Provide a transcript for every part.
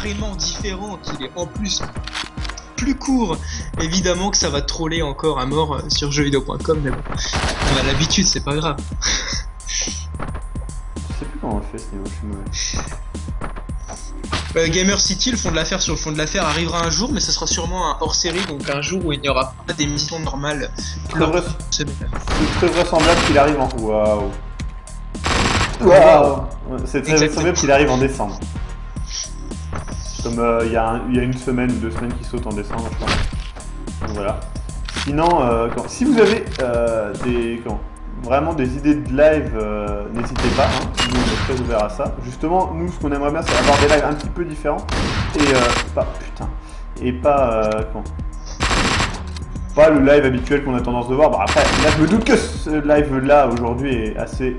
vraiment différent, qu'il est en plus plus court, évidemment que ça va troller encore à mort sur jeuxvideo.com, mais bon, on a l'habitude, c'est pas grave. Je sais plus comment on le fait ce niveau, je suis mauvais. Gamer City, le fond de l'affaire sur le fond de l'affaire arrivera un jour, mais ça sera sûrement un hors-série, donc un jour où il n'y aura pas d'émission normale. C'est très vraisemblable qu'il arrive en... Waouh. Waouh. C'est très vraisemblable qu'il arrive en décembre. Comme il y a une semaine ou 2 semaines qui sautent en décembre, je crois. Donc voilà. Sinon, si vous avez vraiment des idées de live, n'hésitez pas, hein, nous on est très ouverts à ça. Justement, nous ce qu'on aimerait bien c'est avoir des lives un petit peu différents et pas le live habituel qu'on a tendance de voir. Bon, après, là je me doute que ce live là aujourd'hui est assez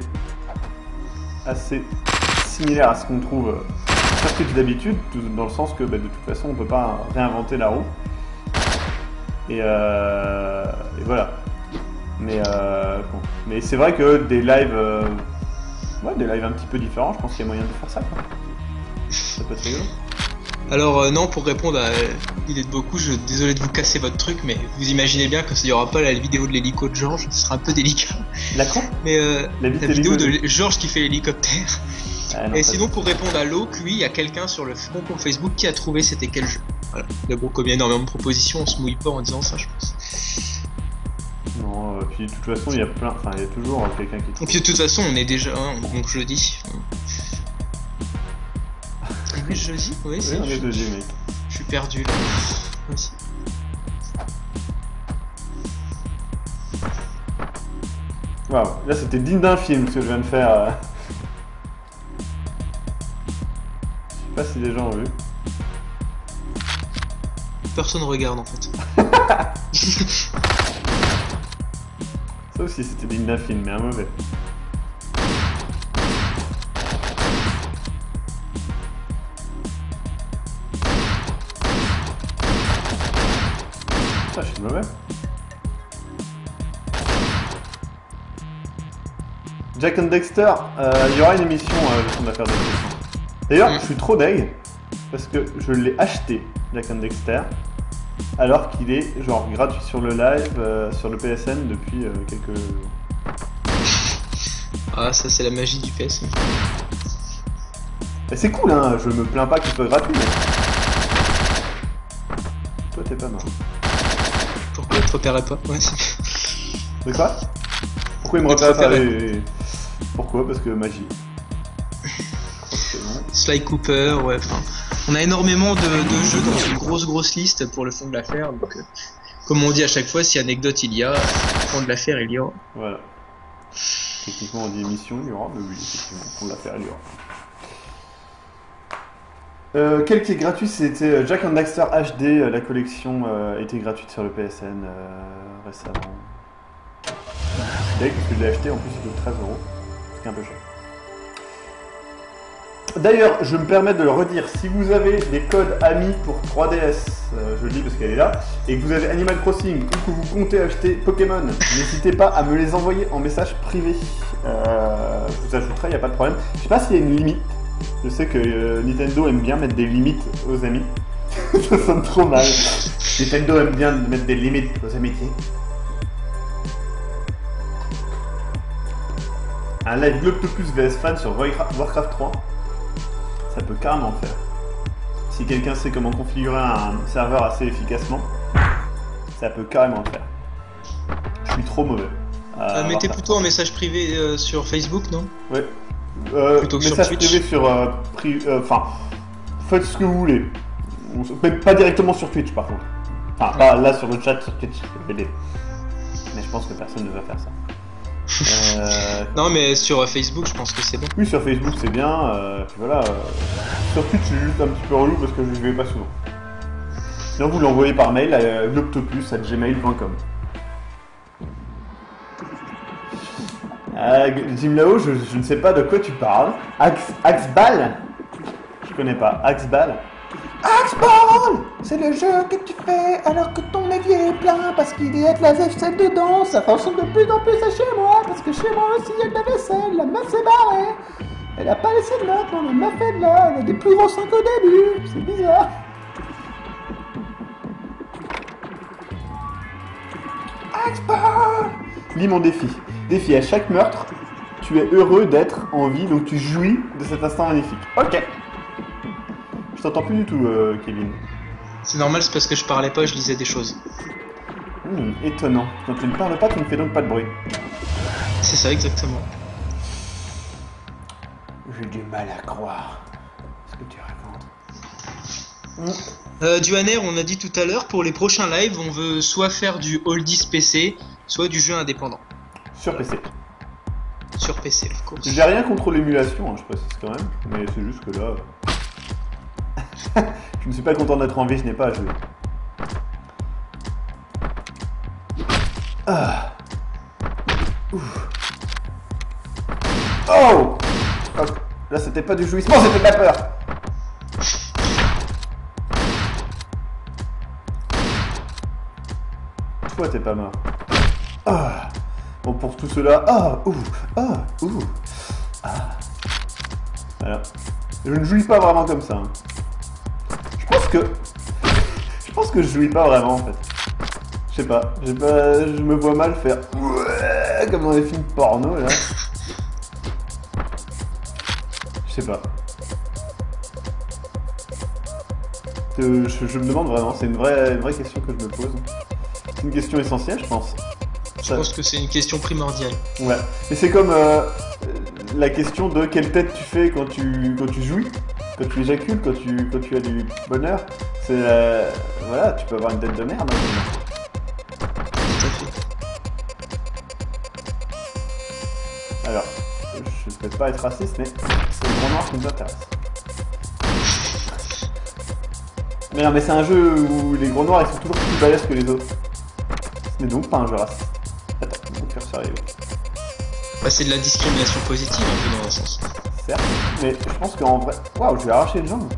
similaire à ce qu'on trouve sur Twitch d'habitude, dans le sens que de toute façon on peut pas réinventer la roue. Et voilà. Mais c'est vrai que des lives un petit peu différents, je pense qu'il y a moyen de faire ça, quoi. Ça peut être rigolo. Alors non, pour répondre à l'idée de beaucoup, désolé de vous casser votre truc, mais vous imaginez bien qu'il n'y aura pas la vidéo de l'hélico de Georges, ce sera un peu délicat. La quoi? Mais la vidéo de Georges qui fait l'hélicoptère. Ah, non, et sinon, pour répondre à Locke, lui, il y a quelqu'un sur le concours Facebook qui a trouvé c'était quel jeu. Voilà. Mais bon, comme il y a énormément de propositions, on se mouille pas en disant ça, je pense. Non, puis de toute façon, il y a toujours quelqu'un qui trouve. Et puis de toute façon, on est déjà, donc jeudi. On est jeudi? Oui, on est jeudi, mec. Je suis perdu là. Aussi. Waouh, là c'était digne d'un film ce que je viens de faire. Je sais pas si les gens ont vu. Personne regarde en fait. Ça aussi c'était digne d'un film, mais un mauvais. Ah, je suis mauvais. Jack and Dexter, il y aura une émission de son affaire de question. D'ailleurs, je suis trop deg parce que je l'ai acheté, Jack and Dexter, alors qu'il est genre gratuit sur le live, sur le PSN depuis quelques jours. Ah, ça c'est la magie du PSN. Et c'est cool, hein, je me plains pas qu'il soit gratuit. Mais... Toi, t'es pas marrant. Pourquoi il te repérait pas? Ouais, de quoi? Pourquoi il me repérait pas? Pourquoi? Parce que magie. Sly Cooper, ouais, enfin... On a énormément de jeux dans une grosse liste pour le fond de l'affaire, donc... comme on dit à chaque fois, si anecdote il y a, fond de l'affaire il y aura. Voilà. Techniquement on dit émission il y aura, mais oui, effectivement, fond de l'affaire il y aura. Quel qui est gratuit, c'était Jack and Daxter HD, la collection était gratuite sur le PSN récemment. Dès que je l'ai acheté, en plus il coûte 13€, c'est un peu cher. D'ailleurs, je me permets de le redire, si vous avez des codes amis pour 3DS, je le dis parce qu'elle est là, et que vous avez Animal Crossing ou que vous comptez acheter Pokémon, n'hésitez pas à me les envoyer en message privé. Je vous ajouterai, il n'y a pas de problème. Je sais pas s'il y a une limite. Je sais que Nintendo aime bien mettre des limites aux amis. Ça sonne trop mal. Nintendo aime bien mettre des limites aux amitiés. Un live Globtopus vs Fan sur Warcraft 3, ça peut carrément le faire. Si quelqu'un sait comment configurer un serveur assez efficacement, ça peut carrément le faire. Je suis trop mauvais. Mettez plutôt un message privé sur Facebook, non? Ouais. Plutôt que message sur Twitch. privé sur enfin, faites ce que vous voulez. Même pas directement sur Twitch par contre. Enfin, pas là sur le chat sur Twitch, mais je pense que personne ne va faire ça. Non, mais sur Facebook, je pense que c'est bon. Oui, sur Facebook c'est bien. Puis voilà. Sur Twitch, c'est juste un petit peu relou parce que je ne vais pas souvent. Sinon, vous l'envoyez par mail à globtopus@gmail.com. Jim Lao, je ne sais pas de quoi tu parles. Axball? Je connais pas. Axball? Axball! C'est le jeu que tu fais alors que ton évier est plein parce qu'il y a de la vaisselle dedans. Ça ressemble de plus en plus à chez moi parce que chez moi aussi il y a de la vaisselle. La meuf s'est barrée. Elle a pas laissé de notes, on m'a fait de là. Elle a des plus gros 5 au début. C'est bizarre. Expert. Lis mon défi. Défi, à chaque meurtre, tu es heureux d'être en vie, donc tu jouis de cet instant magnifique. Ok. Je t'entends plus du tout, Kevin. C'est normal, c'est parce que je parlais pas, je lisais des choses. Étonnant. Quand tu ne parles pas, tu ne fais donc pas de bruit. C'est ça, exactement. J'ai du mal à croire ce que tu racontes. Duaner, on a dit tout à l'heure, pour les prochains lives, on veut soit faire du oldies PC, soit du jeu indépendant. Sur PC. Sur PC, of course. J'ai rien contre l'émulation, hein, je précise quand même, mais c'est juste que là... je ne suis pas content d'être en vie, je n'ai pas à jouer. Ah. Ouf. Oh, oh. Là, c'était pas du jouissement, c'était de la peur. Toi, t'es pas mort. Ah. Bon, pour tout cela... Ah, ouh, ah, ouh, ah. Voilà. Je ne jouis pas vraiment comme ça. Hein. Je pense que je jouis pas vraiment, en fait. Je sais pas. Je me vois mal faire... Comme dans les films porno, là. Je sais pas. Je me demande vraiment, c'est une vraie question que je me pose. C'est une question essentielle, je pense. Je pense que c'est une question primordiale. Ouais, mais c'est comme la question de quelle tête tu fais quand tu jouis, quand tu éjacules, quand tu as du bonheur. C'est voilà, tu peux avoir une tête de merde. Hein. Tout à fait. Alors, je vais peut-être pas être raciste, mais c'est le grand noir qui nous intéresse. Mais non, mais c'est un jeu où les gros noirs ils sont toujours plus balèzes que les autres. Ce n'est donc pas un jeu raciste. Attends, mon curseur est où? Bah, c'est de la discrimination positive un peu dans un sens. Certes, mais je pense qu'en vrai... Waouh, je vais arracher une jambe.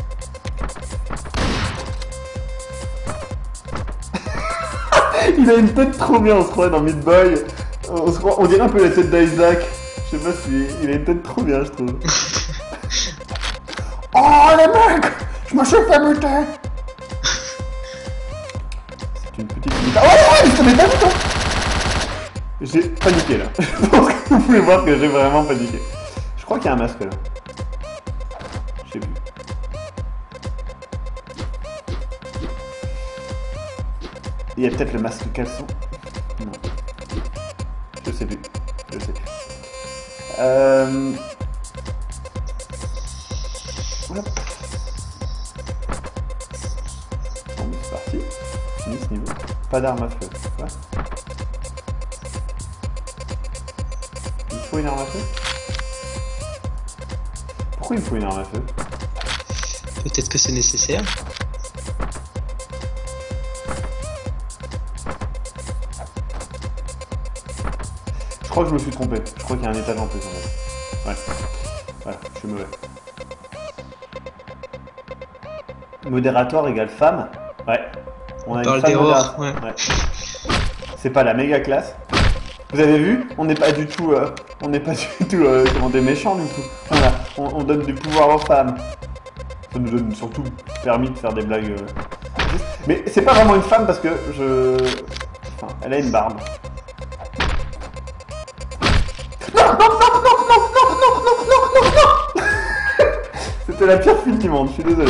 Il a une tête trop bien, on se croirait dans Meat Boy. On dirait un peu la tête d'Isaac. Je sais pas si... Il a une tête trop bien, je trouve. Oh les mecs, je me suis fait muter. C'est une petite... Oh ouais, je t'avais pas vu toi. J'ai paniqué là. Je pense que vous pouvez voir que j'ai vraiment paniqué. Je crois qu'il y a un masque là. Je sais plus. Il y a peut-être le masque caleçon. Non. Je sais plus. Je sais plus. Hop. Bon, c'est parti. Fini ce niveau. Pas d'arme à feu. Ouais. Il faut une arme à feu? Pourquoi il me faut une arme à feu? Peut-être que c'est nécessaire. Je crois que je me suis trompé. Je crois qu'il y a un étage en plus en fait. Ouais. Voilà, je suis mauvais. Modérateur égale femme. Ouais. On a une parle femme d'erreur, modérateur. Ouais. C'est pas la méga classe. Vous avez vu? On n'est pas du tout, comment des méchants du coup. On donne du pouvoir aux femmes. Ça nous donne surtout permis de faire des blagues. Mais c'est pas vraiment une femme parce que enfin, elle a une barbe. C'était la pire fille du monde, je suis désolé.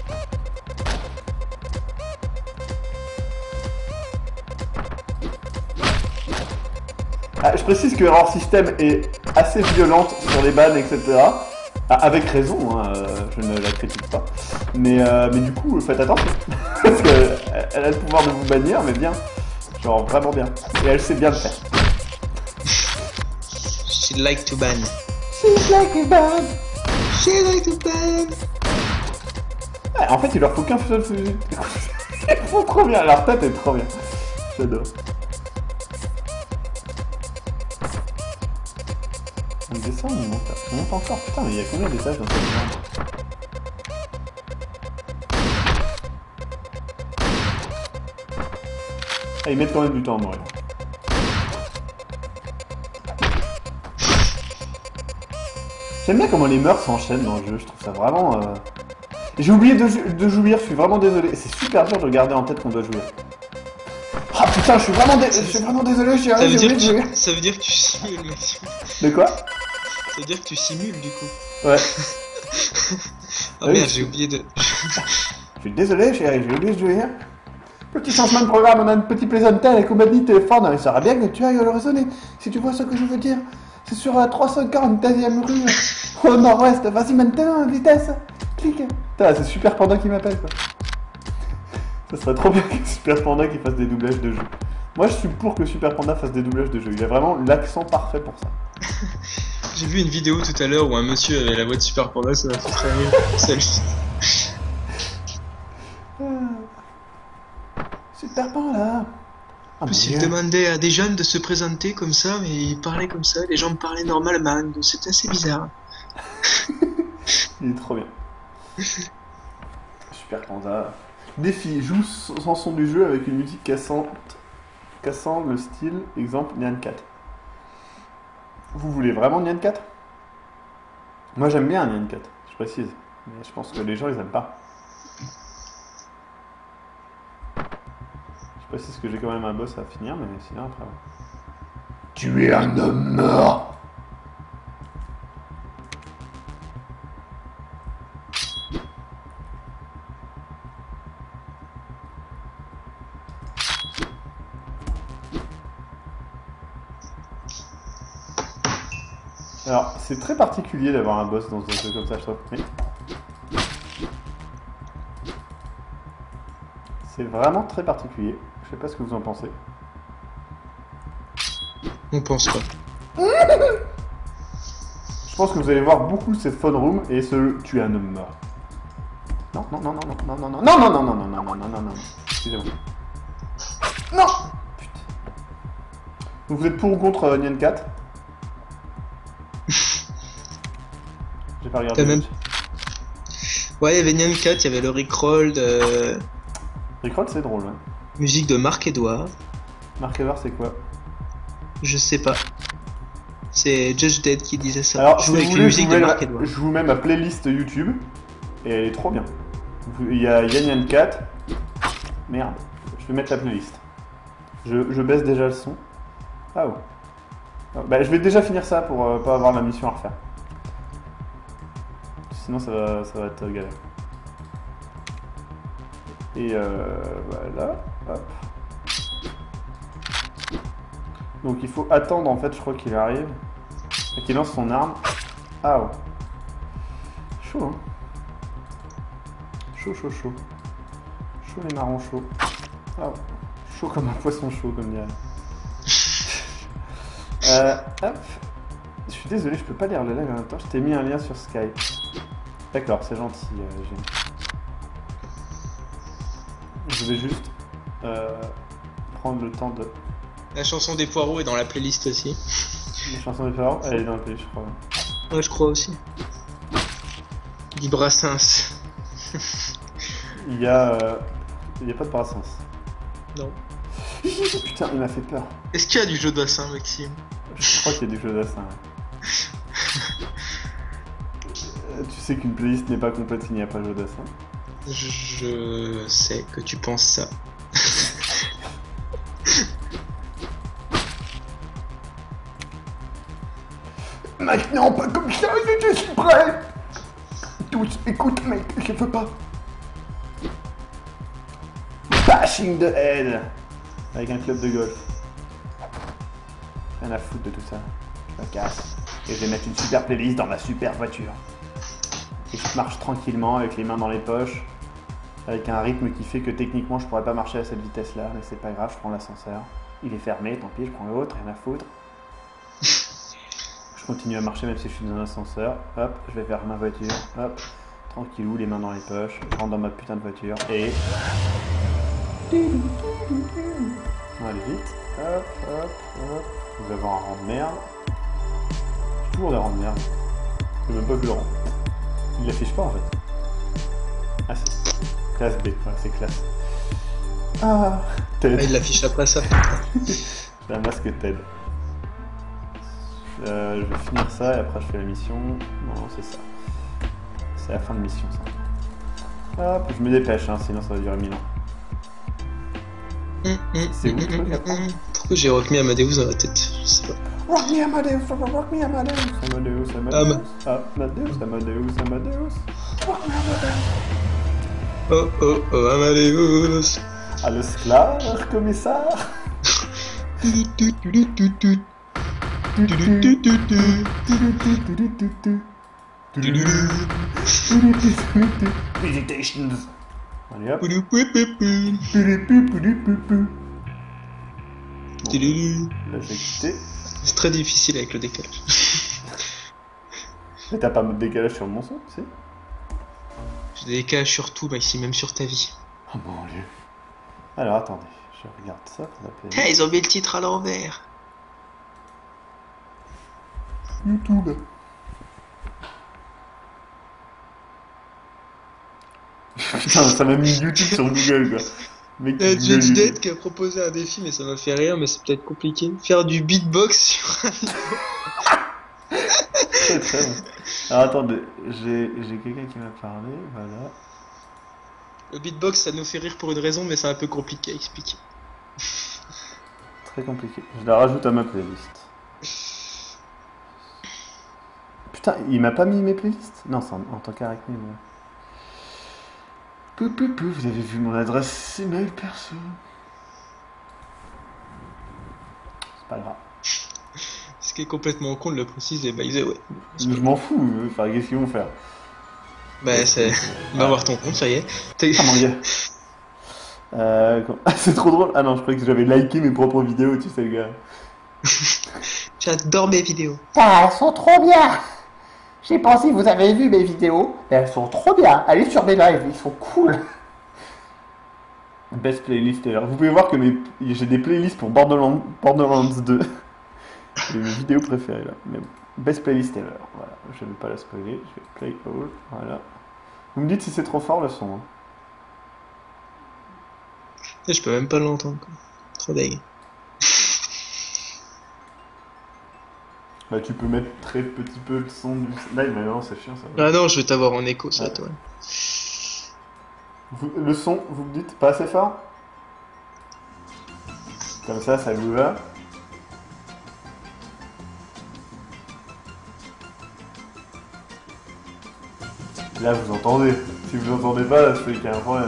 Ah, je précise que Error System est assez violente sur les bans, etc. Ah, avec raison, hein, je ne la critique pas. Mais du coup, faites attention. Parce qu'elle a le pouvoir de vous bannir, mais bien. Genre vraiment bien. Et elle sait bien le faire. She'd like to ban. She's like a ban. She'd like to ban. Ouais, en fait, il leur faut qu'un seul fusil. Ils font trop bien. Leur tête est trop bien. J'adore. On descend ou on monte? On monte encore. Putain, mais il y a combien d'étages dans cette merde? Ah, ils mettent quand même du temps à mourir. J'aime bien comment les meurtres s'enchaînent dans le jeu, je trouve ça vraiment... J'ai oublié de jouir, je suis vraiment désolé. C'est super dur de garder en tête qu'on doit jouir. Ah putain, je suis vraiment désolé, j'ai oublié de jouir. Ça veut dire que tu simules, Maxime. De quoi? Ça veut dire que tu simules, du coup. Ouais. Oh merde, j'ai oublié de... Je suis désolé, chérie, j'ai oublié de jouir. Petit changement de programme, on a un petit plaisantin avec compagnie téléphone, il serait bien que tu ailles le raisonner, si tu vois ce que je veux dire. C'est sur la 340e rue, au nord-ouest, vas-y maintenant, vitesse, clique. Putain, c'est Super Panda qui m'appelle, quoi. Ça serait trop bien que Super Panda qui fasse des doublages de jeux. Moi, je suis pour que Super Panda fasse des doublages de jeux, il a vraiment l'accent parfait pour ça. J'ai vu une vidéo tout à l'heure où un monsieur avait la voix de Super Panda, ça m'a fait très rire. Salut. Super Panda. En plus, il demandait à des jeunes de se présenter comme ça, mais il parlait comme ça, les gens parlaient normalement, donc c'était assez bizarre. Il est trop bien. Super Panda. Défi, joue sans son du jeu avec une musique cassant le style, exemple Nyan 4. Vous voulez vraiment Nyan 4? Moi j'aime bien Nyan 4, je précise. Mais je pense que les gens ils aiment pas. Je précise que j'ai quand même un boss à finir, mais sinon après... Tu es un homme mort. Alors, c'est très particulier d'avoir un boss dans un jeu comme ça, je trouve. Oui. C'est vraiment très particulier. Je sais pas ce que vous en pensez. On pense pas. Je pense que vous allez voir beaucoup cette phone room et ce tu es un homme mort. Non, non, non, non, non, non, non, non, non, non, non, non, non, non, non, non, non. Excusez-moi. Non. Putain. Donc vous êtes pour ou contre Nyan 4? J'ai pas regardé. Même... Ouais, il y avait Nyan 4, il y avait le Rickroll de... Rickroll c'est drôle, ouais. Musique de Marc Edouard. Marc Edouard c'est quoi? Je sais pas. C'est Judge Dead qui disait ça. Alors, jouer avec une musique de Marc Edouard. Je vous mets ma playlist YouTube et elle est trop bien. Il y a Nyan 4. Merde, je vais mettre la playlist. Je baisse déjà le son. Ah ouais. Bah, je vais déjà finir ça pour pas avoir la mission à refaire. Sinon ça va être galère. Et voilà. Hop. Donc il faut attendre en fait, je crois qu'il arrive. Et qu'il lance son arme. Ah ouais. Chaud hein. Chaud, chaud, chaud. Chaud les marrons chauds. Ah ouais. Chaud comme un poisson chaud comme dirait. Hop. Je suis désolé, je peux pas lire le live en même temps. Je t'ai mis un lien sur Skype. D'accord, c'est gentil, Génie. Je vais juste prendre le temps de... La chanson des poireaux est dans la playlist aussi. La chanson des poireaux, elle est dans la playlist, je crois. Ouais, je crois aussi. Dit Brassens. Il y a pas de Brassens. Non. Putain, il m'a fait peur. Est-ce qu'il y a du jeu d'assin, Maxime? Je crois qu'il y a du jeu d'assin. Tu sais qu'une playlist n'est pas complète s'il n'y a pas de jeu d'assin. Je sais que tu penses ça. Maintenant, pas comme ça, je suis prêt. Tous, écoute mec, je peux pas. Bashing the head. Avec un club de golf. Rien à foutre de tout ça. Je me casse. Et je vais mettre une super playlist dans ma super voiture. Et je marche tranquillement avec les mains dans les poches. Avec un rythme qui fait que techniquement je pourrais pas marcher à cette vitesse là. Mais c'est pas grave, je prends l'ascenseur. Il est fermé, tant pis, je prends l'autre, rien à foutre. Je continue à marcher même si je suis dans un ascenseur. Hop, je vais vers ma voiture. Hop, tranquillou, les mains dans les poches. Je rentre dans ma putain de voiture et... On va aller vite. Hop, hop, hop. Vous avez un rang de merde. J'ai toujours des rangs de merde. J'ai même pas vu le rang. Il l'affiche pas en fait. Ah si. Classe B, voilà, c'est classe. Ah, Ted. Ah, il l'affiche après ça. J'ai un masque Ted. Je vais finir ça et après je fais la mission. Non, c'est ça. C'est la fin de mission ça. Hop, je me dépêche, hein, sinon ça va durer 1000 ans. C'est où le truc après? Pourquoi j'ai Rock Me Amadeus dans la tête? Je sais pas. Rock me Amadeus, rock me Amadeus. Amadeus, Amadeus. Amadeus, Amadeus, Amadeus. Rock me Amadeus. Oh oh oh Amadeus. Ah, le sclar, commissaire. Visitations. Allez hop. Bon, là j'ai quitté. C'est très difficile avec le décalage. Mais t'as pas de décalage sur mon son, si? J'ai des décalages sur tout, ici même sur ta vie. Oh mon dieu. Alors attendez, je regarde ça pour la peine. Hey, ils ont mis le titre à l'envers. YouTube. Putain, ça m'a mis YouTube sur Google quoi. Mec, Il y a Google, Judge YouTube. Dead qui a proposé un défi, mais ça m'a fait rire, mais c'est peut-être compliqué. Faire du beatbox sur un vidéo. Très très bon. Alors attendez, j'ai quelqu'un qui m'a parlé, voilà. Le beatbox, ça nous fait rire pour une raison, mais c'est un peu compliqué à expliquer. Très compliqué. Je la rajoute à ma playlist. Putain, il m'a pas mis mes playlists? Non, c'est en tant qu'arachné, moi. Vous avez vu mon adresse email perso. C'est pas grave. Ce qui est complètement con de le préciser, by the way. Je m'en fous, enfin, qu'est-ce qu'ils vont faire? Bah, c'est. On va voir ton compte, ça y est. Ah mon gars. Ah, c'est trop drôle. Ah non, je croyais que j'avais liké mes propres vidéos, tu sais, le gars. J'adore mes vidéos. Ah, elles sont trop bien. J'ai pensé que vous avez vu mes vidéos, mais elles sont trop bien. Allez sur mes lives, ils sont cool. Best playlist ever. Vous pouvez voir que j'ai des playlists pour Borderlands 2. C'est mes vidéos préférées là. Mais bon. Best playlist ever. Voilà. Je ne vais pas la spoiler. Je vais play all. Voilà. Vous me dites si c'est trop fort le son. Hein. Et je peux même pas l'entendre, quoi. Trop deg. Bah tu peux mettre très petit peu le son du live, mais non c'est chiant ça. Ah non, je vais t'avoir en écho, ça, toi. Le son, vous me dites, pas assez fort? Comme ça vous va. Là vous entendez. Si vous entendez pas, c'est qu'il y a un problème.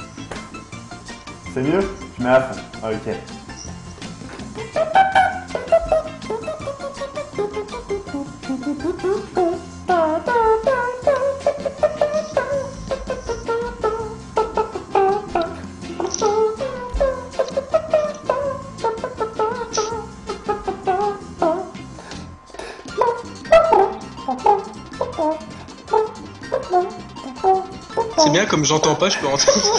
C'est mieux? Je mets à fond. Ah, ok. C'est bien, comme j'entends pas, je peux entendre.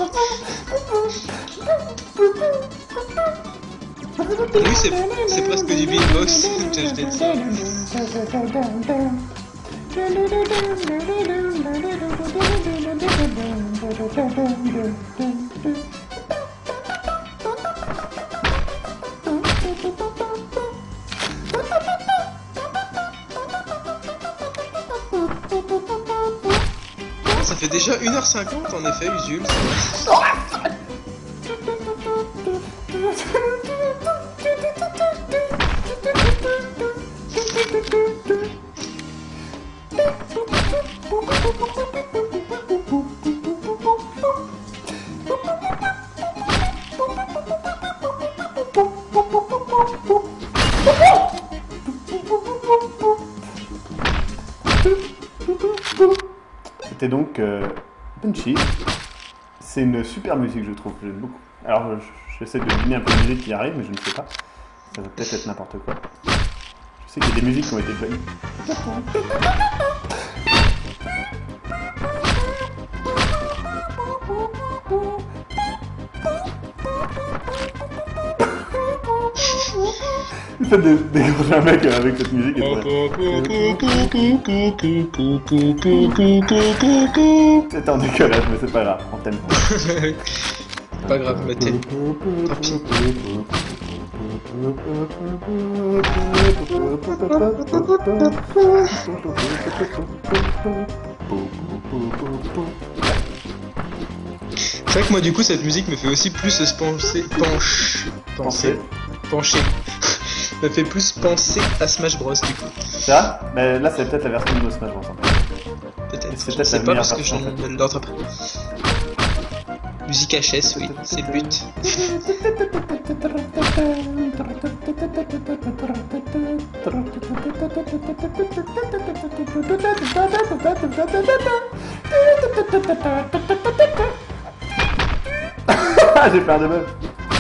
Lui, c'est presque du beatbox. J'ai acheté de ça. Ça fait déjà 1h50 en effet, Usul. C'était donc Punchy. C'est une super musique, je trouve, j'aime beaucoup. Alors, j'essaie de deviner un peu de musique qui arrive, mais je ne sais pas. Ça va peut-être être n'importe quoi. Je sais qu'il y a des musiques qui ont été bannies. Le fait d'égorger un mec avec cette musique est c'est un décollage, mais c'est pas grave, on t'aime. Pas grave, mais tant pis. C'est vrai que moi du coup cette musique me fait aussi plus se pencher. Me fait plus penser à Smash Bros du coup. C'est vrai? Mais là c'est peut-être la version de Smash Bros. Peut-être. C'est Je peut-être sais la pas meilleure parce que je version, en fait. ne l'entends pas. Musique HS, oui, c'est le but. J'ai peur de meuf.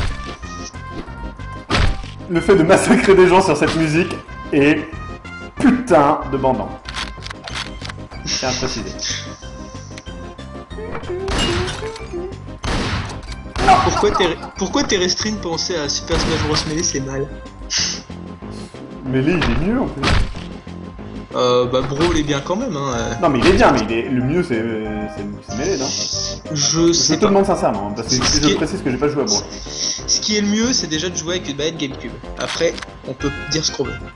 Le fait de massacrer des gens sur cette musique est putain de bandant. Tiens à préciser. Pourquoi t'es restreint de penser à Super Smash Bros Melee, c'est mal? Mais lui il est mieux en plus. Bah Brawl est bien quand même, hein. Non mais il est bien, mais le mieux c'est Melee, non? Je sais Je te pas. demande sincèrement, parce que je précise que j'ai pas joué à Brawl. Ce qui est le mieux, c'est déjà de jouer avec une manette GameCube. Après, on peut dire ce qu'on veut.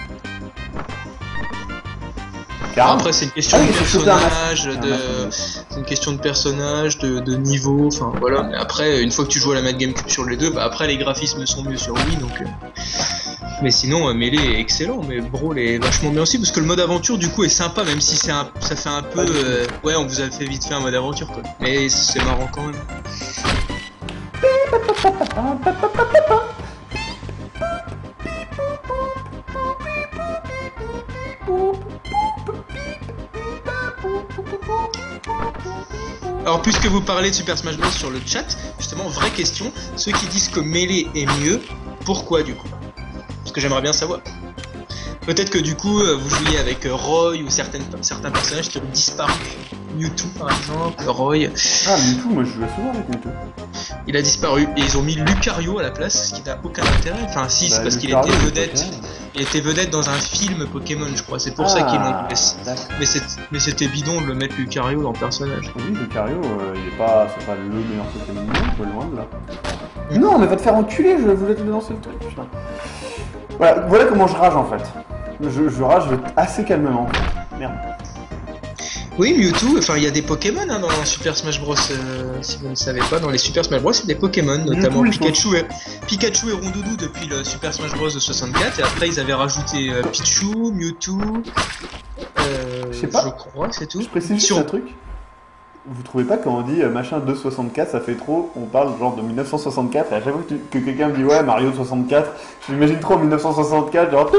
Après, c'est une question de personnage, c'est une question de personnage, de niveau, enfin voilà. Mais après, une fois que tu joues à la manette GameCube sur les deux, bah après les graphismes sont mieux sur Wii, donc. Mais sinon, Melee est excellent, mais Brawl est vachement bien aussi parce que le mode aventure du coup est sympa, même si ça fait un peu, ouais, on vous a fait vite fait un mode aventure quoi. Mais c'est marrant quand même. Alors puisque vous parlez de Super Smash Bros sur le chat, justement, vraie question, ceux qui disent que Melee est mieux, pourquoi du coup? Parce que j'aimerais bien savoir. Peut-être que du coup, vous jouiez avec Roy ou certains personnages qui ont disparu. Mewtwo par exemple, Roy. Ah, Mewtwo, moi je jouais souvent avec Mewtwo. Il a disparu et ils ont mis Lucario à la place, ce qui n'a aucun intérêt. Enfin si, c'est parce qu'il était vedette. Il était vedette dans un film Pokémon, je crois. C'est pour ça qu'ils l'ont laissé. Mais c'était bidon de le mettre Lucario dans le personnage. Oui, Lucario, c'est pas le meilleur Pokémon du monde, loin de là. Non, mais va te faire enculer, je voulais te lancer le truc. Voilà comment je rage en fait. Je rage assez calmement. Merde. Oui, Mewtwo, enfin il y a des Pokémon hein, dans Super Smash Bros. Si vous ne savez pas, dans les Super Smash Bros, il y a des Pokémon, notamment Pikachu et Rondoudou depuis le Super Smash Bros de 64, et après ils avaient rajouté Pichu, Mewtwo, je sais pas. Je crois, c'est tout. Je précise juste un truc. Vous trouvez pas quand on dit machin de 64, ça fait trop, on parle genre de 1964, et à chaque fois que quelqu'un me dit ouais Mario 64, je m'imagine trop en 1964, genre...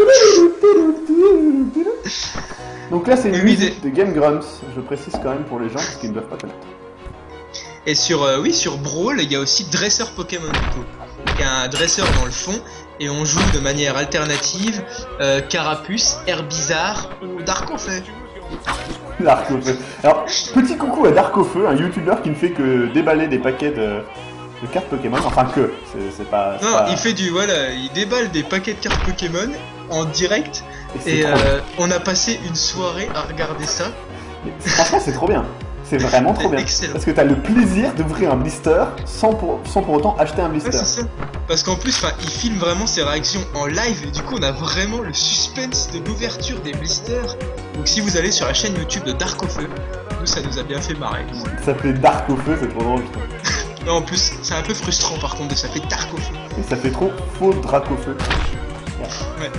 Donc là c'est une musique de Game Grumps, je précise quand même pour les gens parce qu'ils ne doivent pas connaître. Et sur Brawl, il y a aussi Dresseur Pokémon du coup. Il y a un dresseur dans le fond et on joue de manière alternative Carapuce, Herbizarre ou Darkofeu. Darkofeu. Alors, petit coucou à Darkofeu, un youtubeur qui ne fait que déballer des paquets de cartes Pokémon, enfin que, c'est pas... Non, pas... il déballe des paquets de cartes Pokémon en direct et on a passé une soirée à regarder ça. Franchement, c'est trop bien. C'est vraiment trop bien. Excellent. Parce que t'as le plaisir d'ouvrir un blister sans pour autant acheter un blister. Ouais, c'est ça. Parce qu'en plus, il filme vraiment ses réactions en live et du coup, on a vraiment le suspense de l'ouverture des blisters. Donc si vous allez sur la chaîne YouTube de Darkofeu, nous ça nous a bien fait marrer. Ça s'appelait Darkofeu, c'est trop drôle putain. Non, en plus, c'est un peu frustrant par contre de s'appeler Darkofeu. Et ça fait trop faux Dracofeu. Ouais.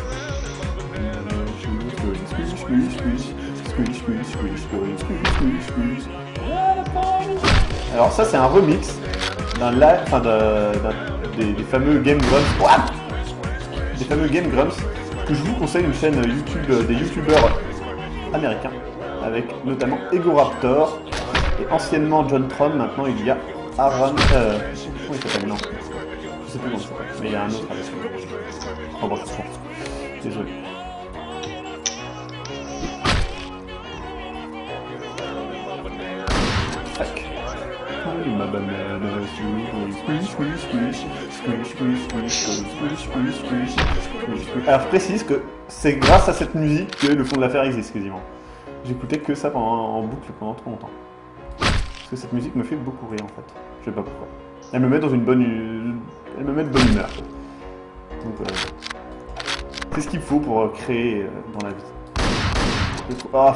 Alors ça c'est un remix des fameux Game Grumps. Des fameux Game Grumps que je vous conseille, une chaîne YouTube des youtubeurs américains avec notamment Egoraptor et anciennement John Tron. Maintenant il y a Aaron. Comment il s'appelle? Non, je sais plus comment il s'appelle, mais il y a un autre avec lui. Oh bon, je pense. Désolé. Tac. Ma banane, alors je précise que c'est grâce à cette musique que le fond de l'affaire existe quasiment. J'écoutais que ça en boucle pendant trop longtemps. Parce que cette musique me fait beaucoup rire en fait. Je sais pas pourquoi. Elle me met dans une bonne... Elle me met de bonne humeur. Donc c'est ce qu'il faut pour créer dans la vie. Ah,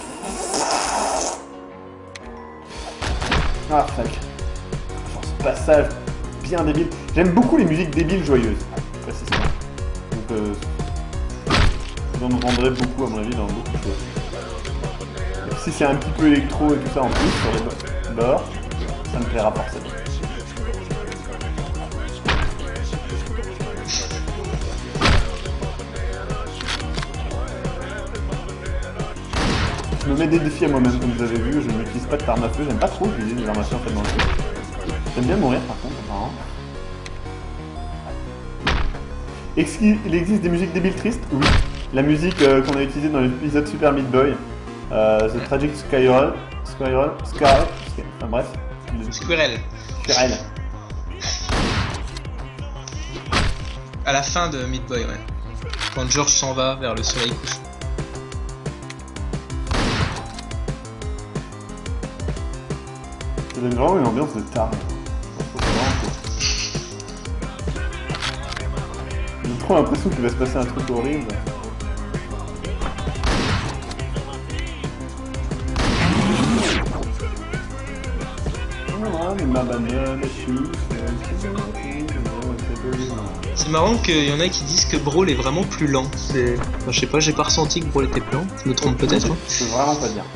ah fuck. Genre ce passage bien débile. J'aime beaucoup les musiques débiles joyeuses. Précisément. Donc vous en vendrez beaucoup à mon avis dans beaucoup de choses. Et si c'est un petit peu électro et tout ça en plus sur les bords, ça me plaira forcément. Je me mets des défis à moi-même, comme vous avez vu, je n'utilise pas de armes à feu, j'aime pas trop utiliser des armes à feu en fait dans le jeu. J'aime bien mourir par contre, apparemment. Est-ce qu'il existe des musiques débiles tristes? Oui. La musique qu'on a utilisée dans l'épisode Super Meat Boy, The Tragic Squirrel, enfin bref. Squirrel. Squirrel. À la fin de Meat Boy, ouais. Quand George s'en va vers le soleil couchant. Ça donne vraiment une ambiance de taré. J'ai trop l'impression qu'il va se passer un truc horrible. C'est marrant qu'il y en a qui disent que Brawl est vraiment plus lent. Enfin, je sais pas, j'ai pas ressenti que Brawl était plus lent. Je me trompe peut-être. Hein. Je peux vraiment pas dire.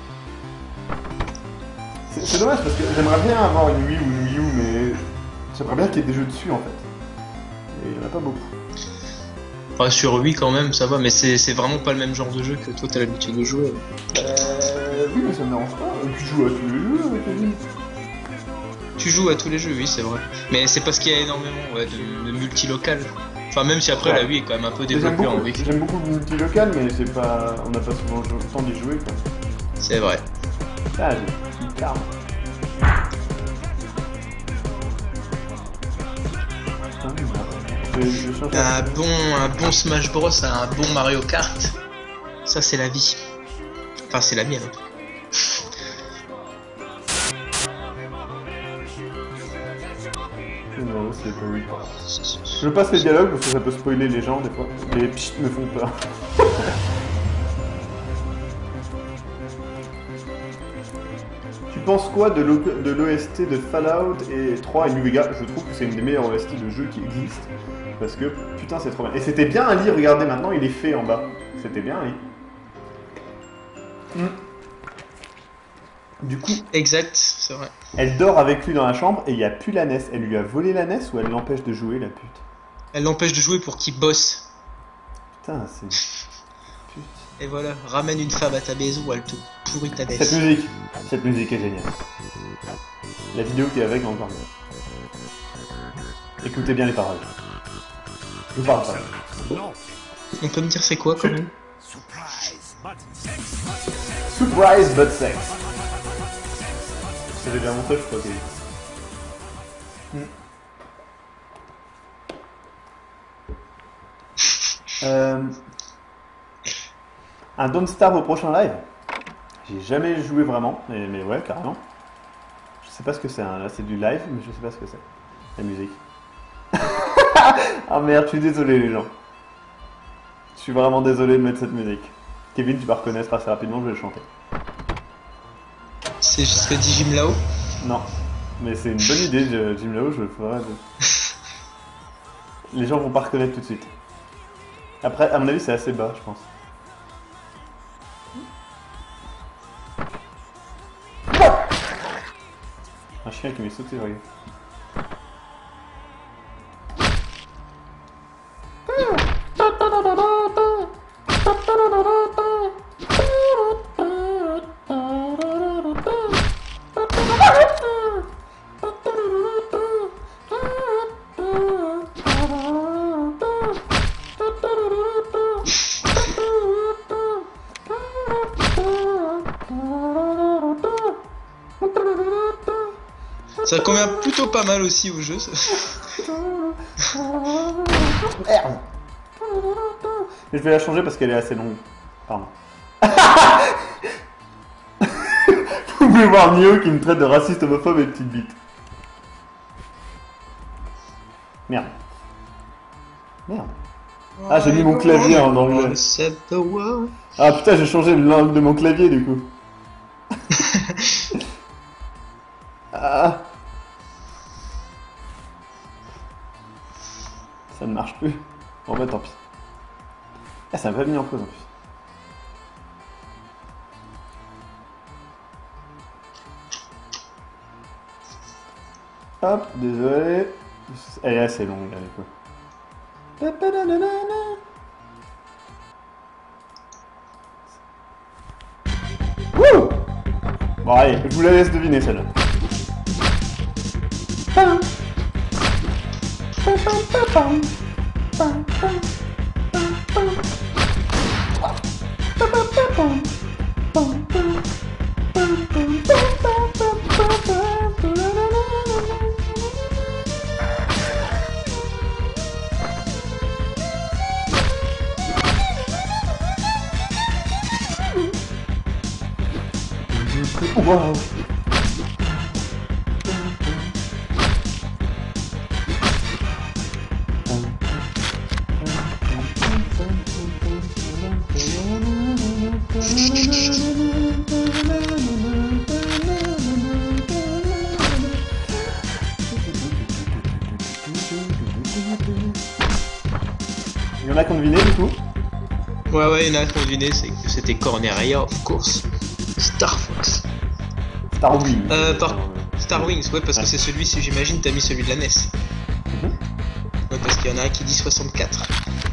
C'est dommage parce que j'aimerais bien avoir une Wii ou une Wii U, mais j'aimerais bien qu'il y ait des jeux dessus en fait. Et il y en a pas beaucoup. Enfin, sur Wii quand même, ça va, mais c'est vraiment pas le même genre de jeu que toi t'as l'habitude de jouer. Oui, mais ça me dérange pas. Tu joues à tous les jeux avec la Wii. Tu joues à tous les jeux, oui, c'est vrai. Mais c'est parce qu'il y a énormément de multi-local. Enfin, même si après la Wii est quand même un peu développée en Wii. J'aime beaucoup le multi-local, mais c'est pas... on n'a pas souvent le temps d'y jouer quoi. C'est vrai. Ah, j'ai une carte. Un bon Smash Bros, un bon Mario Kart, ça c'est la vie. Enfin, c'est la mienne. Je passe les dialogues parce que ça peut spoiler les gens des fois. Les pchit me font peur. Tu penses quoi de l'OST de Fallout et 3 et New Vegas? Je trouve que c'est une des meilleures OST de jeux qui existent. Parce que putain c'est trop bien. Et c'était bien un lit, regardez maintenant il est fait en bas. C'était bien un lit. Du coup... Exact, c'est vrai. Elle dort avec lui dans la chambre et il n'y a plus la NES. Elle lui a volé la NES ou elle l'empêche de jouer la pute? Elle l'empêche de jouer pour qu'il bosse. Putain c'est... Et voilà, ramène une femme à ta maison ou elle te pourrit ta NES. Cette musique est géniale. La vidéo qui est avec est encore mieux. Écoutez bien les paroles. Je vous parle pas. On peut me dire c'est quoi quand même? Surprise but sex. Je t'avais déjà montré, je crois que... Un Don't Starve au prochain live? J'ai jamais joué vraiment, mais ouais, carrément. Je sais pas ce que c'est, hein. Là c'est du live, mais je sais pas ce que c'est. La musique. Ah merde, je suis désolé les gens. Je suis vraiment désolé de mettre cette musique. Kevin, tu vas reconnaître assez rapidement, je vais le chanter. C'est ce que dit Jim Lao? Non, mais c'est une bonne idée, Jim Lao, je le ferai. Les gens vont pas reconnaître tout de suite. Après, à mon avis, c'est assez bas, je pense. Un chien qui m'est sauté, regarde. Ça convient plutôt pas mal aussi au jeu. Ça. Merde. Mais je vais la changer parce qu'elle est assez longue. Pardon. Vous pouvez voir Nio qui me traite de raciste, homophobe et de petite bite. Merde. Merde. Ah, j'ai mis mon clavier en anglais. Ah putain, j'ai changé le langue de mon clavier du coup. Ah. Ça ne marche plus. Bon bah tant pis. Ah, ça m'a pas mis en pause en plus. Hop, désolé. Elle est assez longue là, du coup. Wouh! Bon allez, je vous la laisse deviner celle-là. Wow. Il y en a qui ont deviné du coup? Ouais, il y en a qui ont deviné, c'est que c'était Corneria, of course. Star Fox. Star Wings. Star Wings, ouais, parce que c'est celui, si j'imagine, t'as mis celui de la NES. Ouais, parce qu'il y en a un qui dit 64.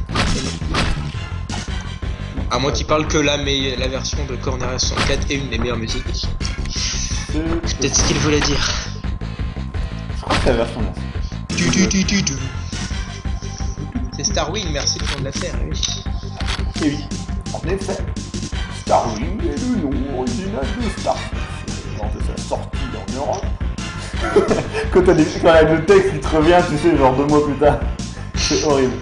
À moi qui parle que la version de Corneria 64 est une des meilleures musiques. C'est peut-être ce qu'il voulait dire. Je crois que c'est la version NES. C'est Star Wing, merci le nom de l'affaire, oui. Et oui, en effet, Star Wing est le nom original de Star Fox lors de sa sortie en Europe. Quand le texte il te revient, tu sais, genre 2 mois plus tard. C'est horrible.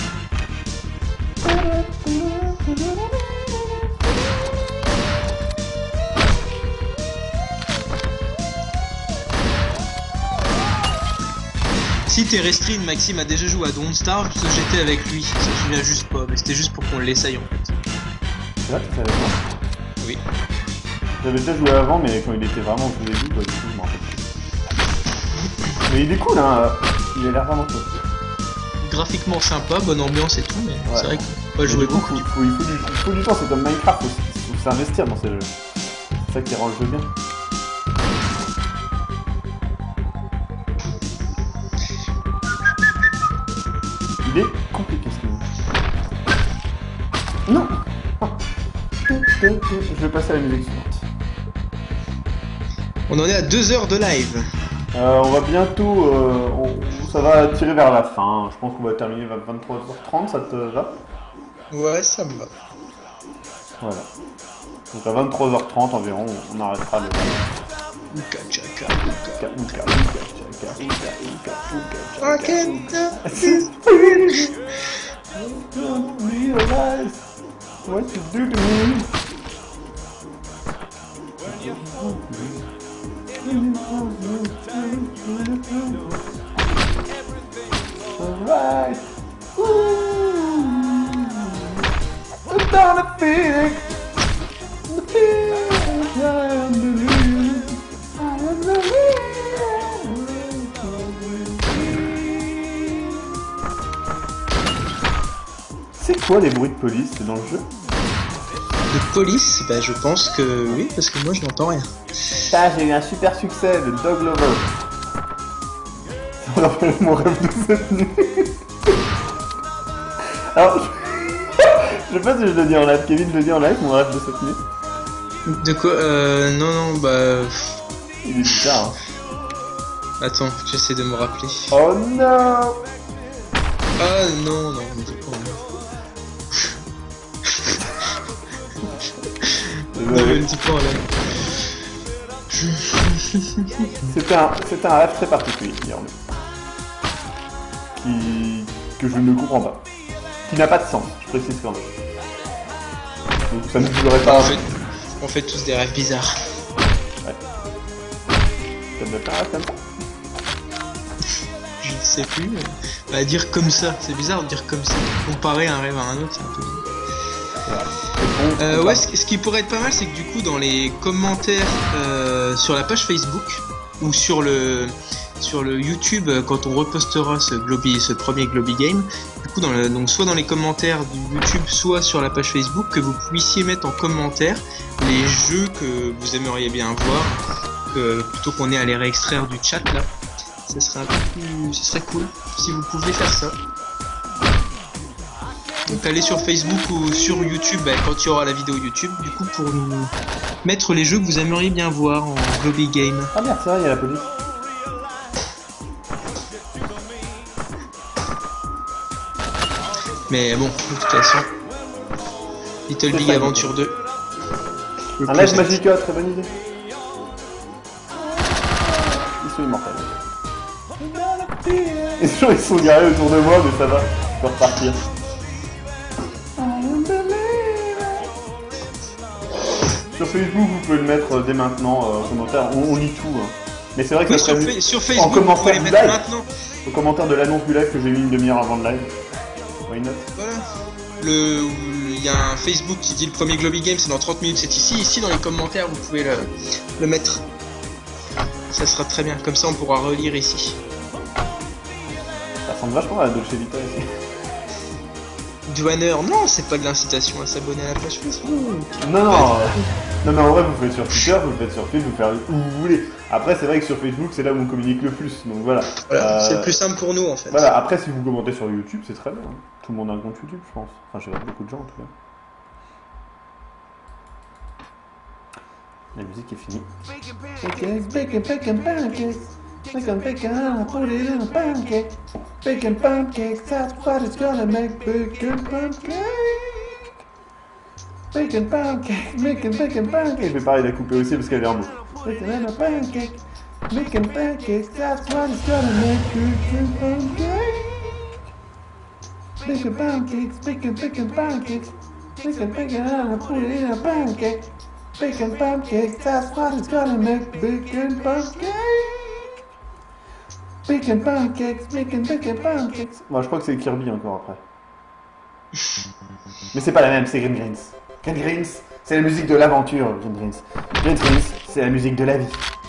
Si t'es restream, Maxime a déjà joué à Don't Starve, parce que j'étais avec lui, ça je me souviens juste pas, mais c'était juste pour qu'on l'essaye en fait. C'est vrai que t'étais avec moi? Oui. J'avais déjà joué avant, mais quand il était vraiment au tout début, quoi, du coup, je m'en rappelle plus. Mais il est cool, hein, il a l'air vraiment cool. Graphiquement sympa, bonne ambiance et tout, mais ouais. C'est vrai qu'il faut pas jouer beaucoup. Il faut du temps, c'est comme Minecraft aussi, il faut s'investir dans ces jeux. C'est ça qui rend le jeu bien. Il est compliqué ce niveau. Non. Je vais passer à la musique suivante. On en est à 2 heures de live. On va bientôt... ça va tirer vers la fin. Je pense qu'on va terminer vers 23h30, ça te va? Ouais, ça me va. Voilà. Donc à 23h30 environ, on arrêtera le... What you do to me? Alright. I'm down to Phoenix. The Phoenix, I am the real. I am the real. C'est quoi les bruits de police? C'est dans le jeu? De police? Bah je pense que oui, parce que moi je n'entends rien. Ah, j'ai eu un super succès, le Dog Lover. Ça me rappelle mon rêve de cette nuit. Alors, je sais pas si je le dis en live, Kevin le dit en live, mon rêve de cette nuit. De quoi? Non, bah... Il est bizarre, hein. Attends, j'essaie de me rappeler. Oh non! Ah non, me dis pas. Non, me dis pas là. C'était un rêve très particulier, dirons-nous. Que je ne comprends pas. Qui n'a pas de sens, je précise quand même. Donc ça ne vous aurait pas... On fait tous des rêves bizarres. Ouais. Ça ne fait pas un rêve comme ça? je ne sais plus. Bah, dire comme ça, c'est bizarre de dire comme ça. Comparer un rêve à un autre, c'est un peu bizarre. Ouais, ce qui pourrait être pas mal, c'est que du coup, dans les commentaires sur la page Facebook ou sur le YouTube, quand on repostera ce premier Globy Game, du coup, donc soit dans les commentaires du YouTube, soit sur la page Facebook, que vous puissiez mettre en commentaire les jeux que vous aimeriez bien voir, plutôt qu'on ait à les réextraire du chat là. Ce serait cool si vous pouvez faire ça. Donc allez sur Facebook ou sur YouTube quand il y aura la vidéo YouTube, du coup, pour nous mettre les jeux que vous aimeriez bien voir en Globy Game. Ah merde, c'est vrai, il y a la police. Mais bon, de toute façon, Little Big Adventure 2. Un live Magica, très bonne idée. Ils sont immortels. Et les gens ils sont garés autour de moi, mais ça va, je peux repartir. Sur Facebook, vous pouvez le mettre dès maintenant en commentaire, on lit tout. Hein. Mais c'est vrai que sur Facebook, vous pouvez les mettre maintenant. Au commentaire de l'annonce du live que j'ai mis une demi-heure avant le live. Why not? Voilà. Il y a un Facebook qui dit le premier Globy Game, c'est dans 30 minutes, c'est ici. Ici, dans les commentaires, vous pouvez le mettre. Ça sera très bien, comme ça on pourra relire ici. Ça ressemble vachement à la Dolce Vita ici. Douaneur, non, c'est pas de l'incitation à s'abonner à la page Facebook. Non, mais en vrai, vous le faites sur Twitter, vous le faites sur Facebook, vous faites où vous voulez. Après, c'est vrai que sur Facebook, c'est là où on communique le plus, donc voilà. C'est le plus simple pour nous en fait. Voilà, après, si vous commentez sur YouTube, c'est très bien. Hein. Tout le monde a un compte YouTube, je pense. Enfin, j'ai beaucoup de gens en tout cas. La musique est finie. Bacon, pancakes. Bacon, put it in a pancake. Bacon pancakes, that's what it's gonna make. Bacon pancakes. Bacon pancakes, bacon pancakes. Je vais pareil la couper aussi parce qu'elle est en boucle. Bacon in a pancake. Bacon pancakes, that's what it's gonna make. Bacon pancakes. Bacon pancakes, bacon pancakes. Bacon, put it in a pancake. Bacon pancakes, that's what it's gonna make. Bacon pancakes. Bacon pancakes, bacon pancakes. Bon, je crois que c'est Kirby encore après. Mais c'est pas la même, c'est Green Greens. Green Greens, c'est la musique de l'aventure, Green Greens. Green Greens, c'est la musique de la vie.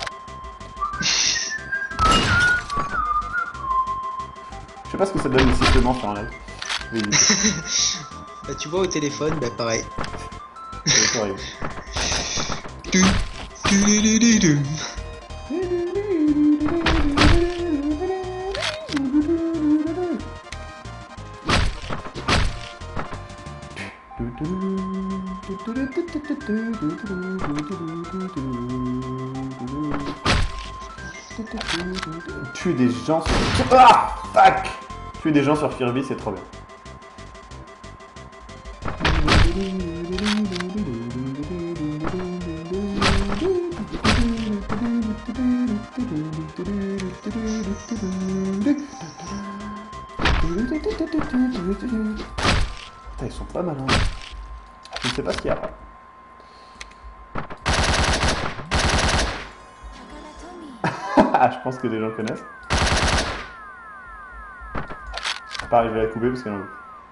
Je sais pas ce que ça donne le sifflement sur un live. Bah tu vois au téléphone, bah pareil. C'est horrible. Tuer des gens sur... Ah fuck. Tuer des gens sur Kirby, c'est trop bien. Putain, ils sont pas malins. Je ne sais pas ce qu'il y a. Je pense que des gens connaissent. Pareil, je vais la couper parce qu'elle en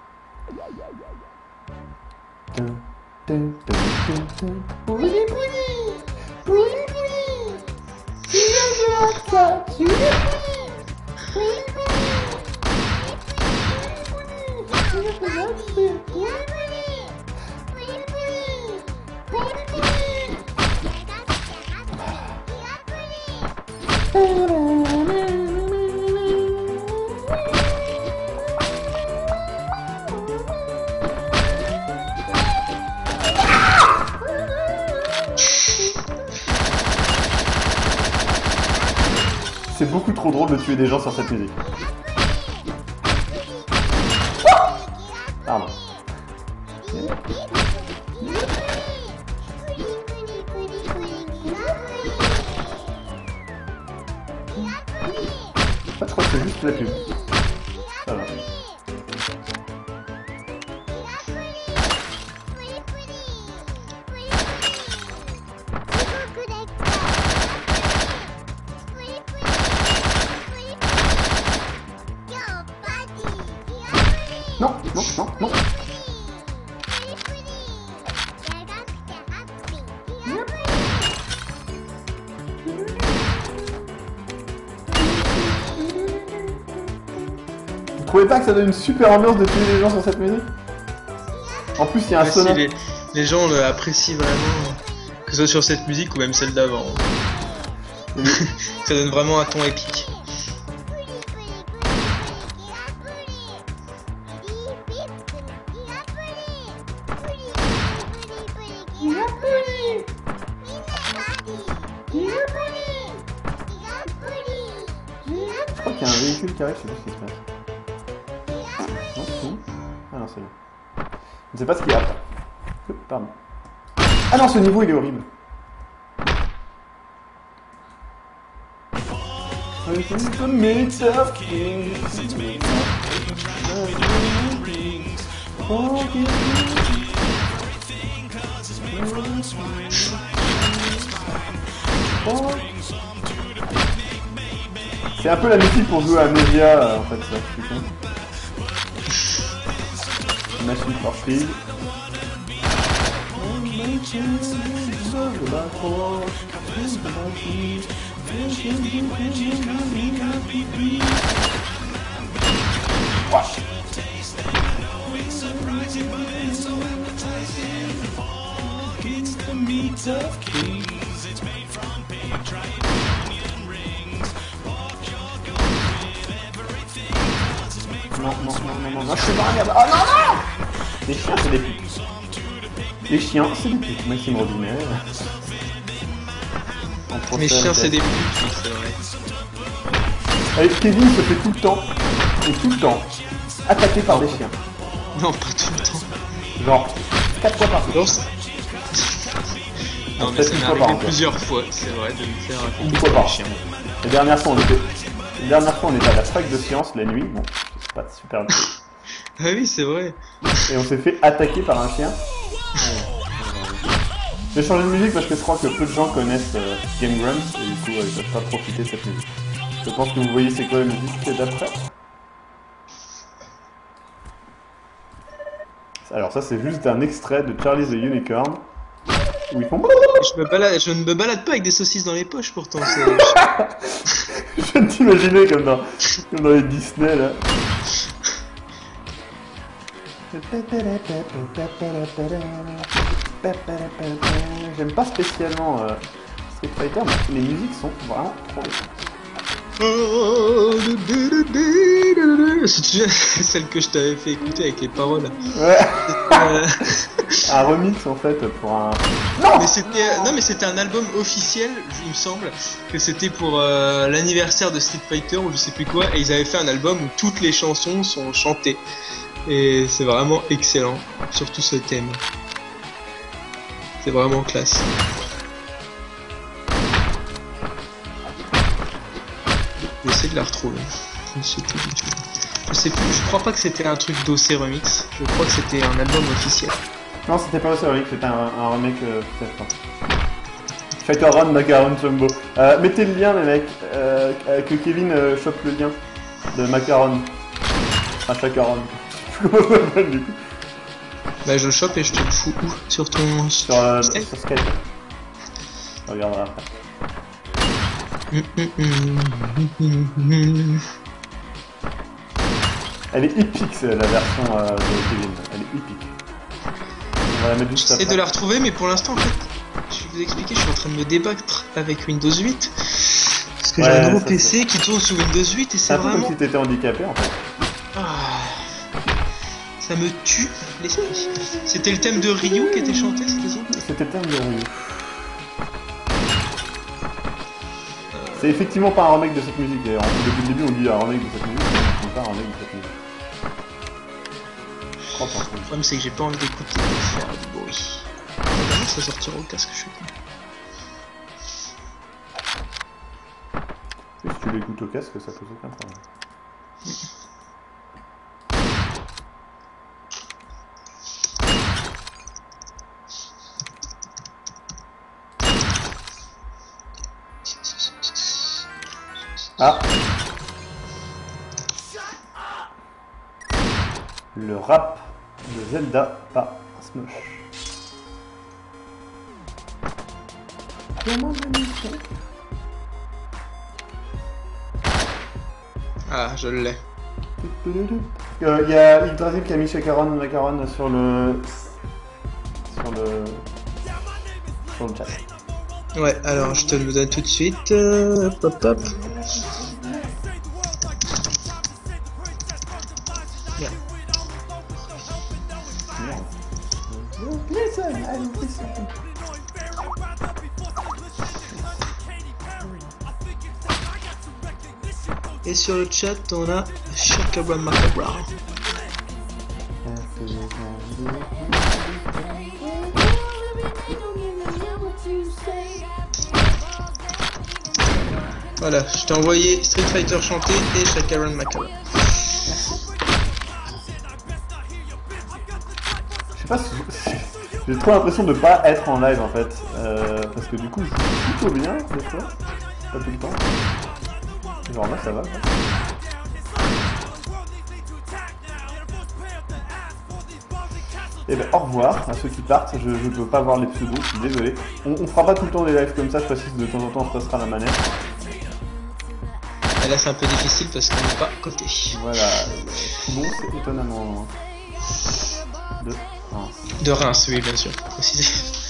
C'est beaucoup trop drôle de tuer des gens sur cette musique. Pardon. Je crois que c'est juste la pub. Ça va. Non, non, non, non. Vous trouvez pas que ça donne une super ambiance de tuer les gens sur cette musique? En plus, il y a un Ouais, sonore. si les gens apprécient vraiment, que ce soit sur cette musique ou même celle d'avant. Ça donne vraiment un ton épique. Je crois qu'il y a un véhicule qui arrive, je sais pas ce qui se passe. Non, c'est où? Ah non, c'est là. Je ne sais pas ce qu'il y a après. Pardon. Ah non, ce niveau il est horrible. C'est un peu la musique pour jouer à Amnesia en fait ça, putain. Machine for Speed. Non, je suis pas regarde. Oh non, non! Les chiens, c'est des putes. Les chiens, c'est des putes. Maxime Robinet. Les chiens, c'est des putes, oui, c'est vrai. Avec Kevin se fait tout le temps, et tout le temps, attaqué par des chiens. Non, pas tout le temps. Genre, 4 fois par jour. Non, mais ça m'est arrivé plusieurs fois, c'est vrai, de me faire une fois par chien. La dernière fois, on était à la fac de sciences la nuit. Bon, c'est pas super. Ah oui, c'est vrai. Et on s'est fait attaquer par un chien. J'ai changé de musique parce que je crois que peu de gens connaissent Game Grumps et du coup ils peuvent pas profiter de cette musique. Je pense que vous voyez c'est quoi la musique d'après. Alors ça c'est juste un extrait de Charlie the Unicorn où ils font... Je ne me balade pas avec des saucisses dans les poches pourtant. Je viens de t'imaginer comme dans les Disney là. J'aime pas spécialement Street Fighter, mais les musiques sont vraiment trop bien. C'est celle que je t'avais fait écouter avec les paroles. Ouais. Un remix en fait pour un... Non mais c'était un album officiel, il me semble, que c'était pour l'anniversaire de Street Fighter ou je sais plus quoi, et ils avaient fait un album où toutes les chansons sont chantées. Et c'est vraiment excellent, surtout ce thème. C'est vraiment classe. Je vais essayer de la retrouver. Je sais plus, je crois pas que c'était un truc d'OC Remix, je crois que c'était un album officiel. Non, c'était pas OC Remix, c'était un remake peut-être. Fighter Run Macaron Jumbo. Mettez le lien les mecs, que Kevin chope le lien de Macaron. Un Chacaron. Du coup. Bah je le chope et je te le fous où? Sur ton... Sur Skype. Je regarderai après. Elle est épique la version de Kevin, elle est épique. On va la mettre juste après. J'essaie de la retrouver mais pour l'instant en fait, je vais vous expliquer, je suis en train de me débattre avec Windows 8. Parce que j'ai un nouveau PC qui tourne sous Windows 8 et c'est vraiment... C'est un peu comme si t'étais handicapé en fait. Ça me tue l'esprit. C'était le thème de Ryu qui était chanté, c'était ça? C'était le thème de Ryu. C'est effectivement pas un remake de cette musique d'ailleurs. Depuis le début on dit un remake de cette musique, mais c'est pas un remake de cette musique. Je crois pas. Le problème c'est que j'ai pas envie d'écouter et de faire du bruit. Évidemment ça sortira au casque, je suis con. Et si tu l'écoutes au casque, ça pose aucun problème. Ah. Le rap de Zelda, pas Smosh. Ah, je l'ai. Il y a Yggdrasil qui a mis Macaron sur le chat. Ouais, alors je te le donne tout de suite. Hop hop. Bien. Et sur le chat, on a Shakabra Macabra. Voilà, je t'ai envoyé Street Fighter chanté et Shakabra Macabra. Je sais pas si j'ai trop l'impression de pas être en live en fait, parce que du coup je joue plutôt bien des fois, pas tout le temps. Genre là ça va. Quoi. Et ben au revoir à ceux qui partent, je peux pas voir les pseudos, je suis désolé. On fera pas tout le temps des lives comme ça, je précise de temps en temps on se passera la manette. Et là c'est un peu difficile parce qu'on n'est pas coté. Voilà, Toulon c'est étonnamment loin. De Reims. De Reims, oui bien sûr, précisé.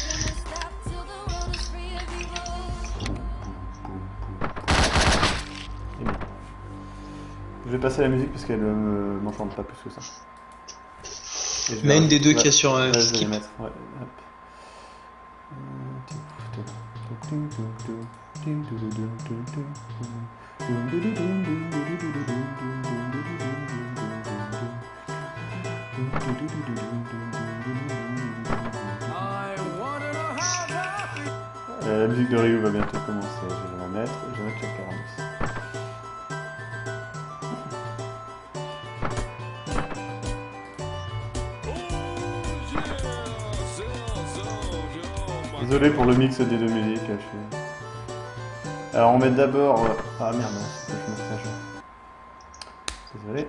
Je vais passer la musique parce qu'elle m'enchante pas plus que ça. Mais une des deux qui est sur je vais skip. les mettre, ouais. La musique de Ryu va bientôt commencer, je vais la mettre, je vais mettre Jack 42. Désolé pour le mix des deux musiques. Alors on met d'abord... Ah merde, non, c'est pas je mets ça à jour. Désolé.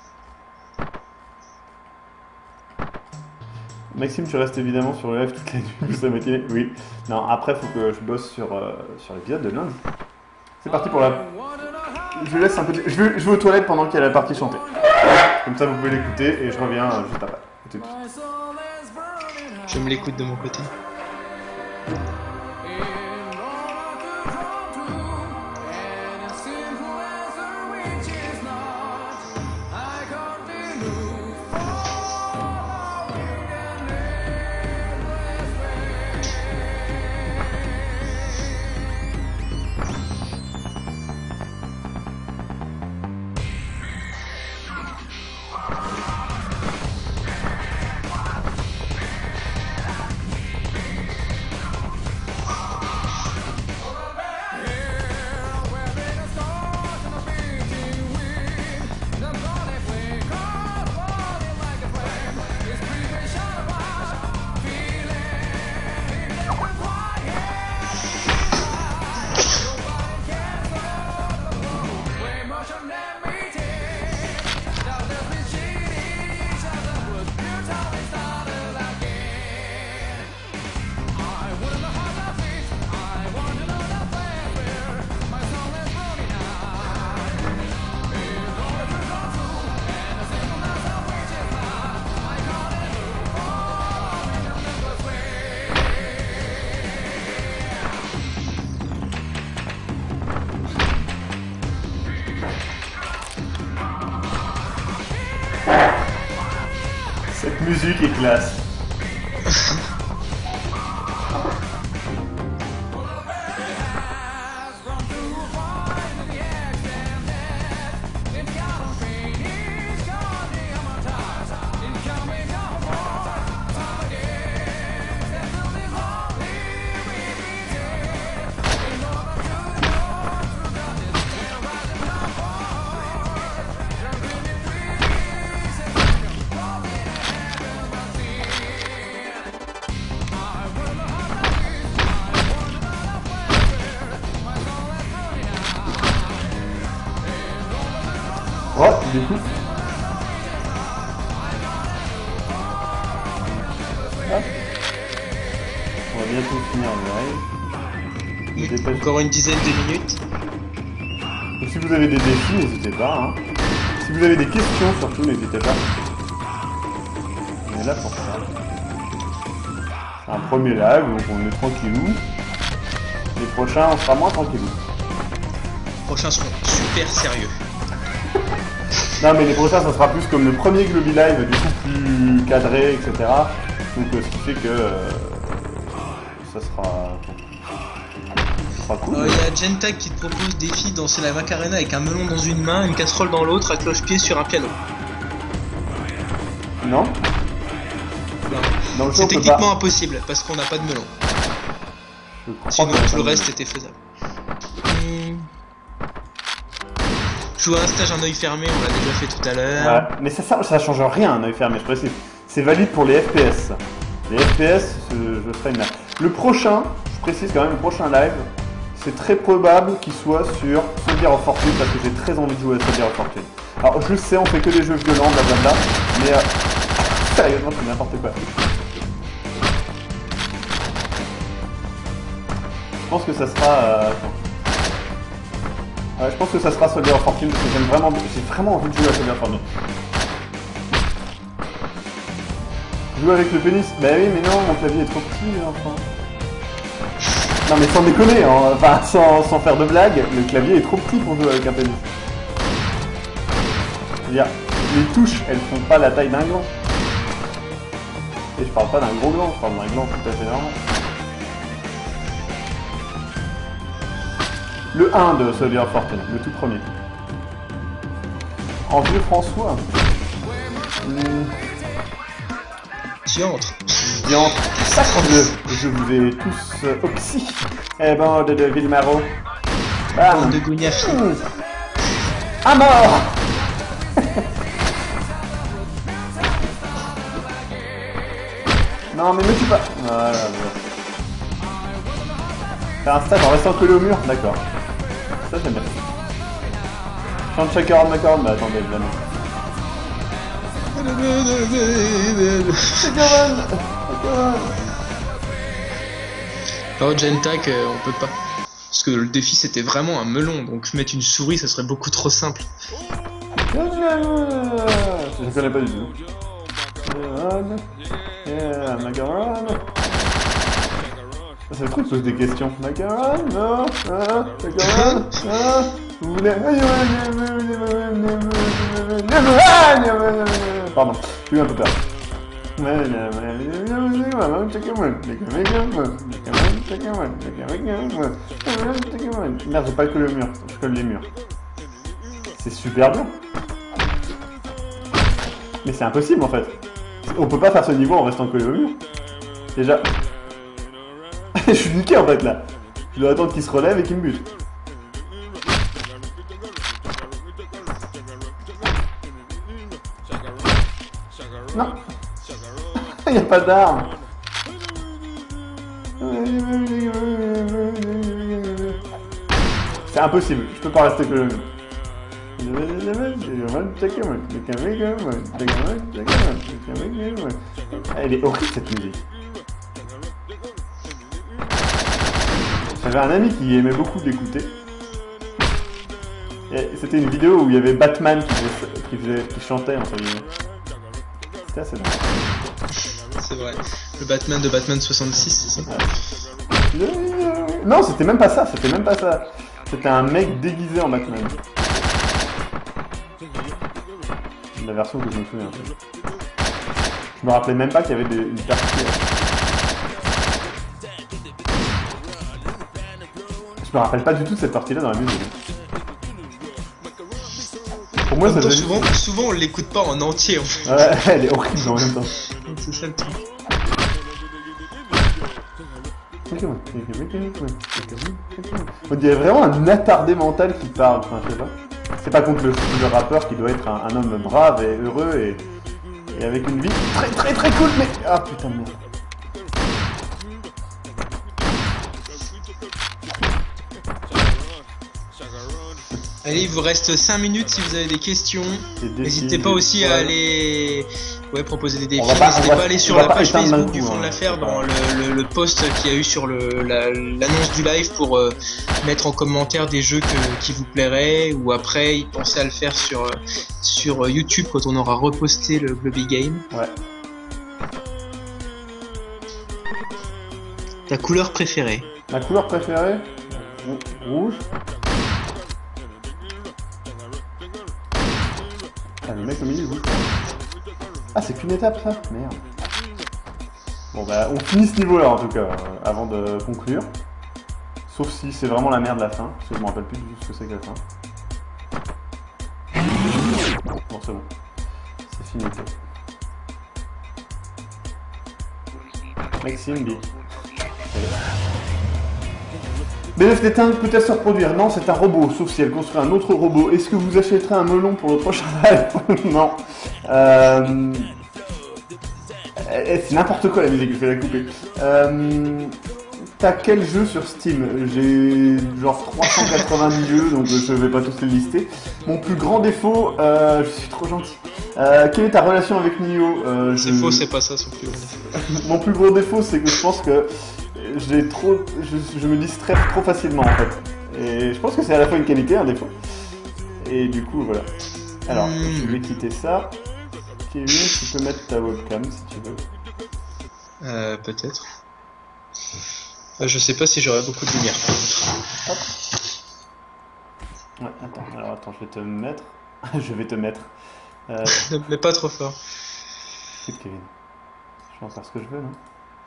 Maxime, tu restes évidemment sur le live toute la nuit, vous avez oui. Non, après faut que je bosse sur l'épisode de lundi. C'est parti pour la... Je laisse un peu... Je vais aux toilettes pendant qu'il y a la partie chantée. Comme ça vous pouvez l'écouter et je reviens juste après. Tout de suite. Je me l'écoute de mon côté. Cette musique est classe. Oh, du coup. bientôt finir le live. Encore une dizaine de minutes. Donc, si vous avez des défis, n'hésitez pas. Hein. Si vous avez des questions, surtout, n'hésitez pas. On est là pour ça. C'est un premier live, donc on est tranquillou. Les prochains, on sera moins tranquillou. Les prochains seront super sérieux. Non, mais les prochains, ça sera plus comme le premier Globy Live, du coup plus cadré, etc. Donc ce qui fait que ça sera cool. Il y a Genta qui te propose défi danser la Macarena avec un melon dans une main, une casserole dans l'autre, à cloche-pied sur un piano. Non. C'est techniquement impossible parce qu'on n'a pas de melon. Sinon tout le reste était faisable. Jouer à un stage un œil fermé, on l'a déjà fait tout à l'heure. Ouais, mais ça change rien un œil fermé, je précise. C'est valide pour les FPS. Les FPS, je ferai une... Le prochain, je précise quand même, le prochain live, c'est très probable qu'il soit sur Soldier of Fortune parce que j'ai très envie de jouer à Soldier of Fortune. Alors je sais, on fait que des jeux violents, blablabla, mais sérieusement, c'est n'importe quoi. Je pense que ça sera... je pense que ça sera Soldier of Fortune parce que j'ai vraiment envie de jouer à Soldier of Fortune. Jouer avec le pénis? Bah oui, mais non, mon clavier est trop petit, enfin. Non mais sans déconner, hein, enfin sans faire de blague, le clavier est trop petit pour jouer avec un pénis. C'est-à-dire, les touches, elles font pas la taille d'un gland. Et je parle pas d'un gros gland, je parle d'un gland tout à fait normal. Le 1 de Soldier of Fortune, le tout premier. En vieux François. Diantre. Sacre Dieu. Je vous ai tous oxy. Eh ben, de Villemaro. Bande de Gougnafi. À mort. Non, mais me tue pas. Voilà, voilà. Faire un stage en restant collé au mur? D'accord. Ça, j'aime bien. Chante Chacaron Macaron? Bah attendez, jamais. Alors Gentak, on peut pas. Parce que le défi c'était vraiment un melon, donc mettre une souris ça serait beaucoup trop simple. Je connais pas du tout. Macaron. C'est le truc qui pose des questions. Macaron, non, Macaron, vous voulez... Pardon, j'ai eu un peu peur. Merde, j'ai pas collé le mur, je colle les murs. C'est super bien. Mais c'est impossible en fait. On peut pas faire ce niveau en restant collé au mur. Déjà... Je suis niqué en fait là. Je dois attendre qu'il se relève et qu'il me bute. Non. Il n'y a pas d'arme. C'est impossible. Je peux pas rester que le... Elle est horrible cette musique. J'avais un ami qui aimait beaucoup l'écouter. C'était une vidéo où il y avait Batman qui chantait entre guillemets. C'était assez drôle. C'est vrai. Le Batman de Batman 66, c'est ça? Non, c'était même pas ça, C'était un mec déguisé en Batman. La version que je me souviens. Je me rappelais même pas qu'il y avait une partie... Je me rappelle pas du tout de cette partie-là dans la musique. Pour moi, ça souvent on l'écoute pas en entier en fait. Ouais, elle est horrible en même temps. C'est ça le truc. On dirait vraiment un attardé mental qui parle, enfin je sais pas. C'est pas contre le rappeur qui doit être un homme brave et heureux et avec une vie très très très cool, mais... Ah putain de merde. Allez, il vous reste 5 minutes si vous avez des questions. N'hésitez pas aussi à aller proposer des défis. N'hésitez pas à aller sur la page Facebook du Fond de l'Affaire dans le post qu'il y a eu sur l'annonce du live pour mettre en commentaire des jeux qui vous plairaient, ou après pensez à le faire sur YouTube quand on aura reposté le Globby Game. Ouais. Ta couleur préférée? Ma couleur préférée? Rouge. Ah, le mec au milieu, rouge. Ah, c'est qu'une étape ça? Merde. Bon bah, on finit ce niveau-là en tout cas, avant de conclure. Sauf si c'est vraiment la merde la fin, parce que je me rappelle plus du tout ce que c'est que la fin. Bon, c'est bon. C'est fini. Maxime B. BF d'éteindre peut-elle se reproduire? Non, c'est un robot, sauf si elle construit un autre robot. Est-ce que vous achèterez un melon pour le prochain live? Non. C'est n'importe quoi la musique, je vais la couper. T'as quel jeu sur Steam? J'ai genre 390 jeux, donc je vais pas tous les lister. Mon plus grand défaut, je suis trop gentil. Quelle est ta relation avec Nioh? C'est faux, c'est pas ça son plus gros défaut. Mon plus gros défaut, c'est que je pense que je me distrais trop facilement en fait. Et je pense que c'est à la fois une qualité, un défaut. Et du coup, voilà. Alors, je vais quitter ça. Kevin, tu peux mettre ta webcam si tu veux. Peut-être. Je sais pas si j'aurai beaucoup de lumière. Hop. Ouais, attends, je vais te mettre. Je vais te mettre. Ne me mets pas trop fort. Écoute, Kevin. Je vais en faire ce que je veux, non?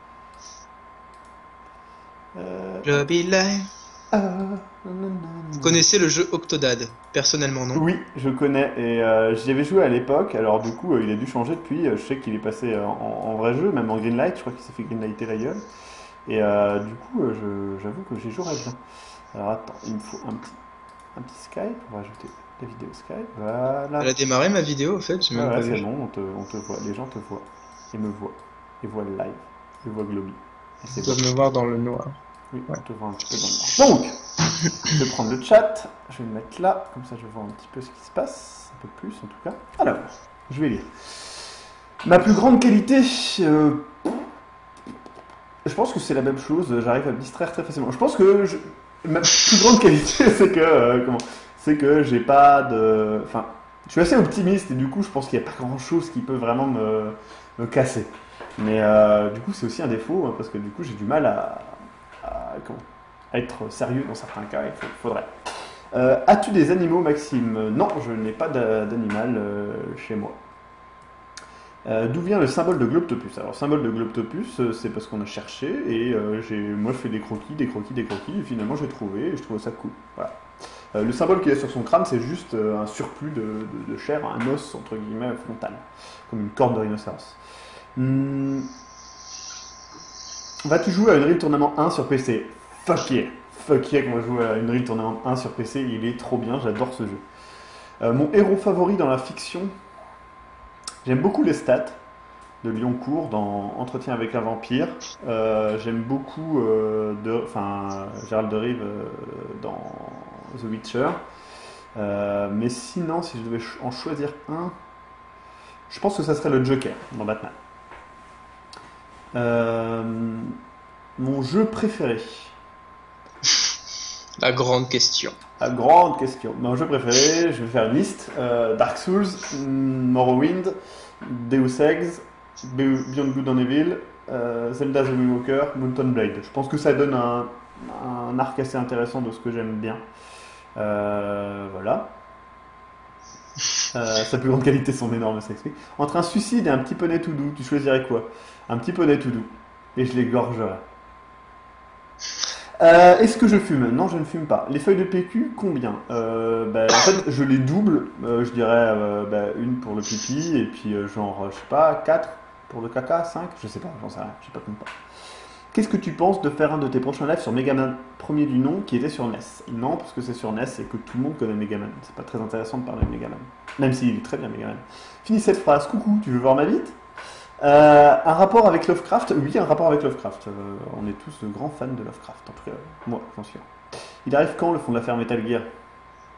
Globby Live. Vous connaissez le jeu Octodad, personnellement, non? Oui, je connais, et j'y avais joué à l'époque, alors du coup il a dû changer depuis, je sais qu'il est passé en vrai jeu, même en Greenlight, je crois qu'il s'est fait Greenlighter la gueule, et du coup j'avoue que j'y jouerais bien. Alors attends, il me faut un petit Skype, on va ajouter la vidéo Skype, voilà. Elle a démarré ma vidéo, en fait, j'ai même pas vu. C'est bon, on te voit, les gens te voient, et me voient, et voient le live, et voient Globby. Ils doivent me voir dans le noir. Oui, on te voit un petit peu dans le noir. Donc, je vais prendre le chat, je vais le mettre là, comme ça je vois un petit peu ce qui se passe, un peu plus en tout cas. Alors, je vais lire. Ma plus grande qualité, je pense que c'est la même chose, j'arrive à me distraire très facilement. Je pense que ma plus grande qualité, c'est que j'ai pas de... Enfin, je suis assez optimiste et du coup je pense qu'il n'y a pas grand chose qui peut vraiment me casser. Mais du coup c'est aussi un défaut, hein, parce que du coup j'ai du mal à être sérieux dans certains cas, il faudrait. As-tu des animaux, Maxime? Non, je n'ai pas d'animal chez moi. D'où vient le symbole de Globtopus? Alors, le symbole de Globtopus, c'est parce qu'on a cherché, et moi je fais des croquis, et finalement j'ai trouvé, et je trouve ça cool. Voilà. Le symbole qu'il a sur son crâne, c'est juste un surplus de chair, un os, entre guillemets, frontal, comme une corne de rhinocéros. Vas-tu jouer à Unreal Tournament 1 sur PC? Fuck yeah, qu'on va jouer à Unreal Tournament 1 sur PC, il est trop bien, j'adore ce jeu. Mon héros favori dans la fiction, j'aime beaucoup les stats de Lyoncourt dans Entretien avec un vampire. J'aime beaucoup Gérald de Rive dans The Witcher. Mais sinon, si je devais en choisir un, je pense que ça serait le Joker dans Batman. Mon jeu préféré. La grande question. Mon jeu préféré, je vais faire une liste. Dark Souls, Morrowind, Deus Ex, Beyond Good and Evil, Zelda The Wind Walker, Mountain Blade. Je pense que ça donne un arc assez intéressant de ce que j'aime bien. Voilà. Sa plus grande qualité, son énorme sexe. Entre un suicide et un petit poney tout doux, tu choisirais quoi? Un petit poney tout doux. Et je l'égorgerais. Est-ce que je fume? Non, je ne fume pas. Les feuilles de PQ, combien? En fait, je les double. Je dirais une pour le pipi, et puis je sais pas, 4 pour le caca, 5? Je sais pas, j'en sais rien, je sais pas compte pas. Qu'est-ce que tu penses de faire un de tes prochains lives sur Megaman premier du nom qui était sur NES? Non, parce que c'est sur NES et que tout le monde connaît Megaman. C'est pas très intéressant de parler de Megaman. Même s'il est très bien Megaman. Finis cette phrase. Coucou, tu veux voir ma bite? Un rapport avec Lovecraft? Oui, un rapport avec Lovecraft. On est tous de grands fans de Lovecraft. En tout cas, moi, j'en suis un. Il arrive quand le fond de l'affaire Metal Gear?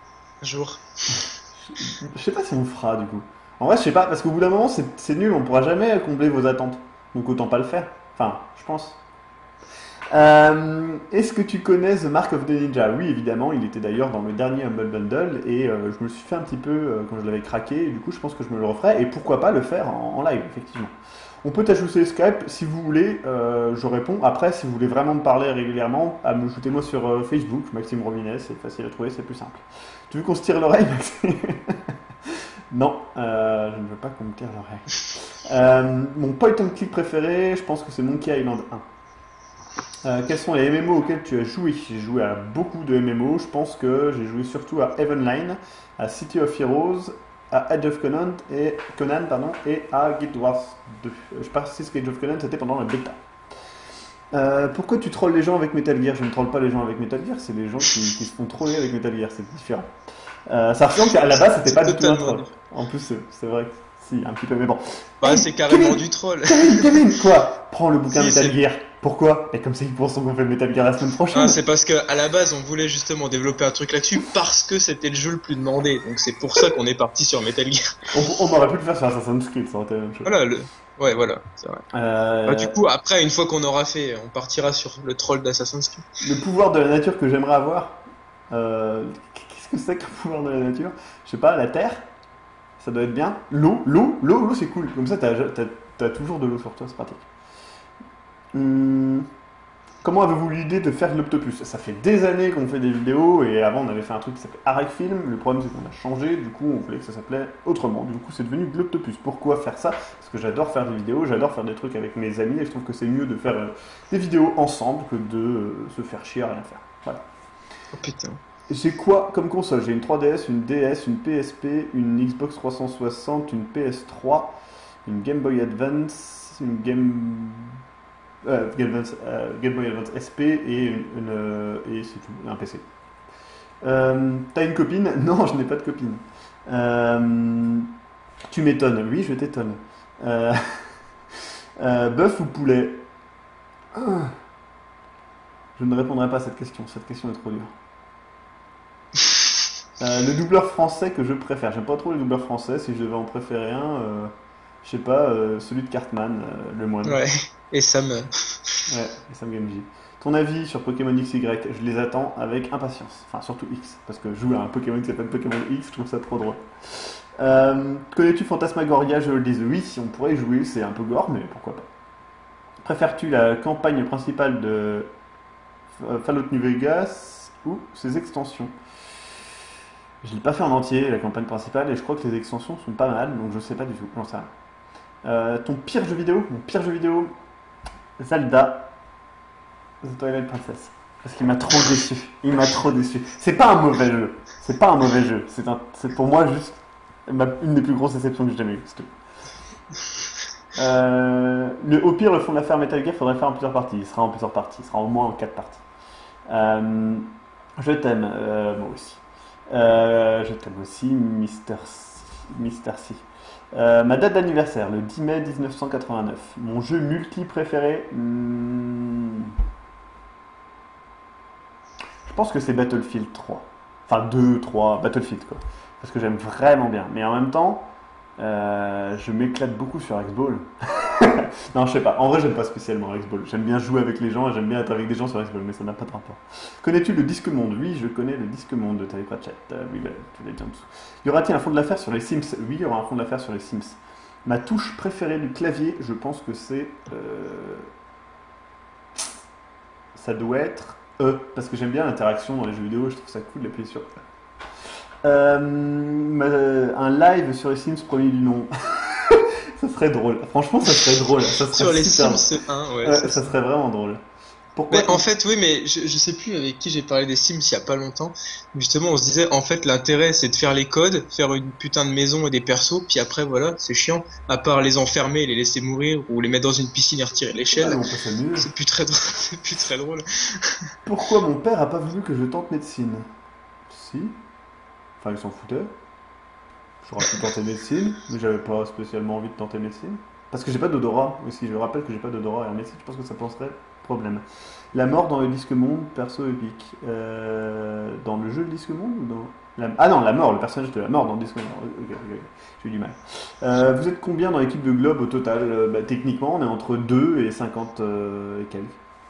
Un jour. Je sais pas si on le fera du coup. En vrai, je sais pas, parce qu'au bout d'un moment, c'est nul, on pourra jamais combler vos attentes. Donc autant pas le faire. Enfin, je pense. Est-ce que tu connais The Mark of the Ninja? Oui, évidemment, il était d'ailleurs dans le dernier Humble Bundle et je me le suis fait un petit peu quand je l'avais craqué. Et du coup, je pense que je me le referai et pourquoi pas le faire en live, effectivement. On peut t'ajouter Skype si vous voulez, je réponds. Après, si vous voulez vraiment me parler régulièrement, ajoutez-moi sur Facebook, Maxime Robinet, c'est facile à trouver, c'est plus simple. Tu veux qu'on se tire l'oreille, Maxime? Non, je ne veux pas qu'on me tire l'oreille. Mon point and click préféré, je pense que c'est Monkey Island 1. Quels sont les MMO auxquels tu as joué? J'ai joué à beaucoup de MMO. Je pense que j'ai joué surtout à Heavenline, à City of Heroes, à Age of Conan et à Guild Wars 2. Je précise qu'Age of Conan c'était pendant la bêta. Pourquoi tu trolles les gens avec Metal Gear? Je ne troll pas les gens avec Metal Gear, c'est les gens qui se font troller avec Metal Gear, c'est différent. Ça ressemble qu'à la base c'était pas du tout un troll. En plus, c'est vrai que si, un petit peu, mais bon. Bah, hey, c'est carrément Kevin, du troll. Kevin, quoi? Prends le bouquin Si, Metal c'est- Gear. Pourquoi? Et comme ça, ils pensent qu'on fait Metal Gear la semaine prochaine. Ah, c'est parce que à la base on voulait justement développer un truc là-dessus parce que c'était le jeu le plus demandé. Donc c'est pour ça qu'on est parti sur Metal Gear. On aurait pu le faire sur Assassin's Creed, ça aurait été la même chose. Voilà, ouais, voilà, c'est vrai. Bah, du coup, après, une fois qu'on aura fait, on partira sur le troll d'Assassin's Creed. Le pouvoir de la nature que j'aimerais avoir, qu'est-ce que c'est qu'un pouvoir de la nature? Je sais pas, la terre, ça doit être bien. L'eau, c'est cool. Comme ça, t'as toujours de l'eau sur toi, c'est pratique. Comment avez-vous l'idée de faire de l'Octopus? Ça fait des années qu'on fait des vidéos et avant on avait fait un truc qui s'appelait Arec Film. Le problème c'est qu'on a changé, du coup on voulait que ça s'appelait autrement. Du coup c'est devenu Globtopus. Pourquoi faire ça? Parce que j'adore faire des vidéos, j'adore faire des trucs avec mes amis et je trouve que c'est mieux de faire des vidéos ensemble que de se faire chier à rien faire. Voilà. Oh putain. J'ai quoi comme console? J'ai une 3DS, une DS, une PSP, une Xbox 360, une PS3, une Game Boy Advance, une Game Boy Advance SP et c'est tout, un PC. T'as une copine? Non, je n'ai pas de copine. Tu m'étonnes? Oui, je t'étonne. Bœuf ou poulet? Je ne répondrai pas à cette question est trop dure. Le doubleur français que je préfère. J'aime pas trop les doubleurs français. Si je devais en préférer un, je sais pas, celui de Cartman, le moine. Ouais, et Sam. Ouais, et Sam Gamgee. Ton avis sur Pokémon XY? Je les attends avec impatience. Enfin, surtout X, parce que jouer à un Pokémon qui s'appelle Pokémon X, je trouve ça trop drôle. Connais-tu Phantasmagoria? Je le dis oui, si on pourrait y jouer, c'est un peu gore, mais pourquoi pas. Préfères-tu la campagne principale de Fallout New Vegas ou ses extensions? Je l'ai pas fait en entier, la campagne principale, et je crois que les extensions sont pas mal, donc je sais pas du tout, j'en sais rien. Ton pire jeu vidéo? Mon pire jeu vidéo, Zelda, The Twilight Princess. Parce qu'il m'a trop déçu. Il m'a trop déçu. C'est pas un mauvais jeu. C'est pas un mauvais jeu. C'est pour moi juste une des plus grosses déceptions que j'ai jamais eues. C'est tout. Au pire, le fond de l'affaire Metal Gear, faudrait faire en plusieurs parties. Il sera en plusieurs parties. Il sera au moins en 4 parties. Je t'aime, moi aussi. Je t'aime aussi, Mister C. Ma date d'anniversaire, le 10 mai 1989. Mon jeu multi préféré, je pense que c'est Battlefield 3. Enfin 2, 3, Battlefield quoi. Parce que j'aime vraiment bien. Mais en même temps, je m'éclate beaucoup sur X-Ball. Non, je sais pas. En vrai, j'aime pas spécialement X-Ball. J'aime bien jouer avec les gens et j'aime bien être avec des gens sur X-Ball, mais ça n'a pas de rapport. Connais-tu le Disque Monde? Oui, je connais le Disque Monde de Terry Pratchett. Oui, bah, tu l'as dit en dessous. Y aura-t-il un fond de l'affaire sur les Sims? Oui, il y aura un fond de l'affaire sur les Sims. Ma touche préférée du clavier, je pense que c'est. Ça doit être E, parce que j'aime bien l'interaction dans les jeux vidéo, je trouve ça cool d'appuyer sur E. Un live sur les Sims premier du nom. Ça serait drôle. Franchement, ça serait drôle. Ça serait Sur les super Sims 1, ouais. ça serait vraiment drôle. Pourquoi Mais en fait, oui, mais je sais plus avec qui j'ai parlé des Sims il y a pas longtemps. Justement, on se disait, en fait, l'intérêt, c'est de faire les codes, faire une putain de maison et des persos, puis après, voilà, c'est chiant. À part les enfermer, les laisser mourir, ou les mettre dans une piscine et retirer l'échelle. on peut s'amuser. C'est plus très drôle. C'est plus très drôle. Pourquoi mon père a pas voulu que je tente médecine? Si. Enfin, il s'en foutait. J'aurais pu tenter médecine, mais j'avais pas spécialement envie de tenter médecine. Parce que j'ai pas d'odorat aussi. Je rappelle que j'ai pas d'odorat en médecine. Je pense que ça penserait problème. La mort dans le Disque Monde, perso épique. Dans le jeu de Disque Monde ou dans... Ah non, la mort, le personnage de la mort dans Disque Monde. Ok, j'ai eu du mal. Vous êtes combien dans l'équipe de Globe au total? Techniquement, on est entre 2 et 50 et quelques.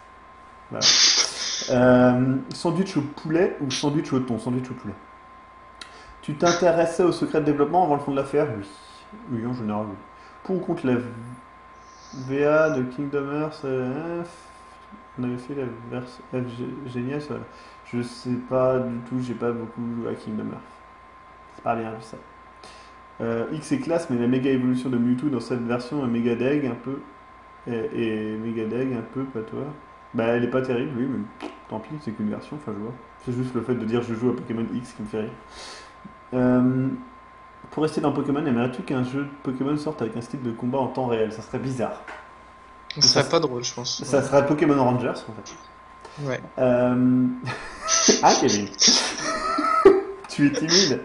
Voilà. Sandwich au poulet ou sandwich au thon? Sandwich au poulet. Tu t'intéressais au secret de développement avant le fond de l'affaire? Oui. Oui, en général, oui. Pour ou contre la VA de Kingdom Hearts on avait fait la version géniale, ça. Je sais pas du tout, j'ai pas beaucoup joué à Kingdom Hearts. C'est pas bien vu ça. X est classe, mais la méga évolution de Mewtwo dans cette version est méga deg un peu. Et méga deg un peu, pas toi. Bah, elle est pas terrible, oui, mais tant pis, c'est qu'une version, enfin je vois. C'est juste le fait de dire je joue à Pokémon X qui me fait rire. Pour rester dans Pokémon, aimerais-tu qu'un jeu de Pokémon sorte avec un style de combat en temps réel? Ça serait bizarre. Ça serait pas drôle, je pense. Ça serait Pokémon Rangers, en fait. Ouais. Ah, Kevin. Tu es timide.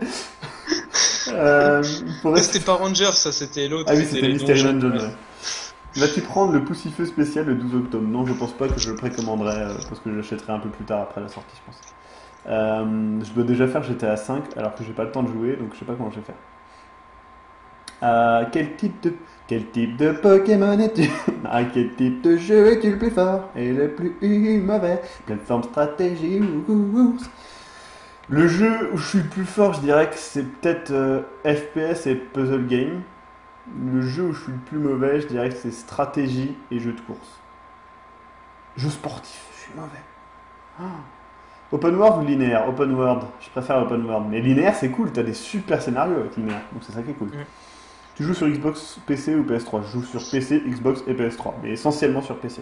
C'était pas Rangers, ça, c'était l'autre. Ah oui, c'était Mystery Dungeon, ouais. Vas-tu prendre le Poussifeu spécial le 12 octobre? Non, je pense pas que je le précommanderai, parce que je l'achèterai un peu plus tard après la sortie, je pense. Je dois déjà faire GTA 5 alors que j'ai pas le temps de jouer, donc je sais pas comment je vais faire. Quel type de Pokémon es-tu? À quel type de jeu es-tu le plus fort et le plus mauvais? Plateforme, stratégie ou... Le jeu où je suis le plus fort, je dirais que c'est peut-être FPS et puzzle game. Le jeu où je suis le plus mauvais, je dirais que c'est stratégie et jeu de course. Jeu sportif, je suis mauvais. Oh. Open world ou linéaire? Open world, je préfère open world. Mais linéaire, c'est cool, t'as des super scénarios avec linéaire, donc c'est ça qui est cool. Tu joues sur Xbox, PC ou PS3? Je joue sur PC, Xbox et PS3, mais essentiellement sur PC.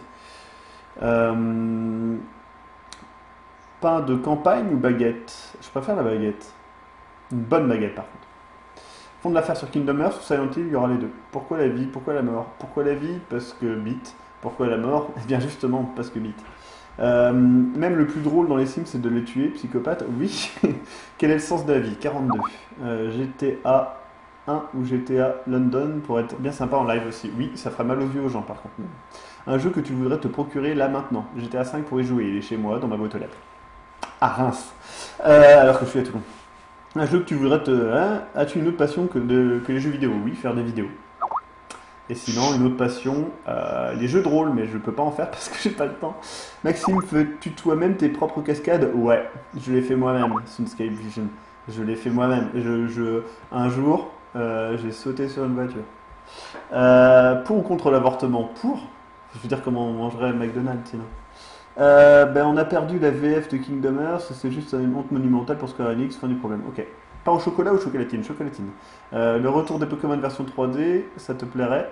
Pain de campagne ou baguette? Je préfère la baguette. Une bonne baguette par contre. Fond de l'affaire sur Kingdom Hearts ou Silent Hill, il y aura les deux. Pourquoi la vie? Pourquoi la mort? Pourquoi la vie? Parce que beat. Pourquoi la mort? Eh bien justement, parce que beat. Même le plus drôle dans les Sims, c'est de les tuer, psychopathe. Oui. Quel est le sens de la vie? 42. GTA 1 ou GTA London pour être bien sympa en live aussi. Oui, ça fera mal aux yeux aux gens par contre. Un jeu que tu voudrais te procurer là maintenant. GTA 5 pour y jouer. Il est chez moi, dans ma boîte aux lettres. À Reims. Alors que je suis à Toulon. Un jeu que tu voudrais te... As-tu une autre passion que les jeux vidéo? Oui, faire des vidéos. Et sinon, une autre passion, les jeux de rôle, mais je peux pas en faire parce que j'ai pas le temps. Maxime, fais-tu toi-même tes propres cascades? Ouais, je l'ai fait moi-même, Sunscape Vision. Je l'ai fait moi-même. Un jour, j'ai sauté sur une voiture. Pour ou contre l'avortement? Pour. Je veux dire comment on mangerait McDonald's sinon. On a perdu la VF de Kingdom Hearts, c'est juste une honte monumentale pour Square Enix, fin du problème. Ok. Pain au chocolat ou chocolatine? Chocolatine. Le retour des Pokémon version 3D, ça te plairait?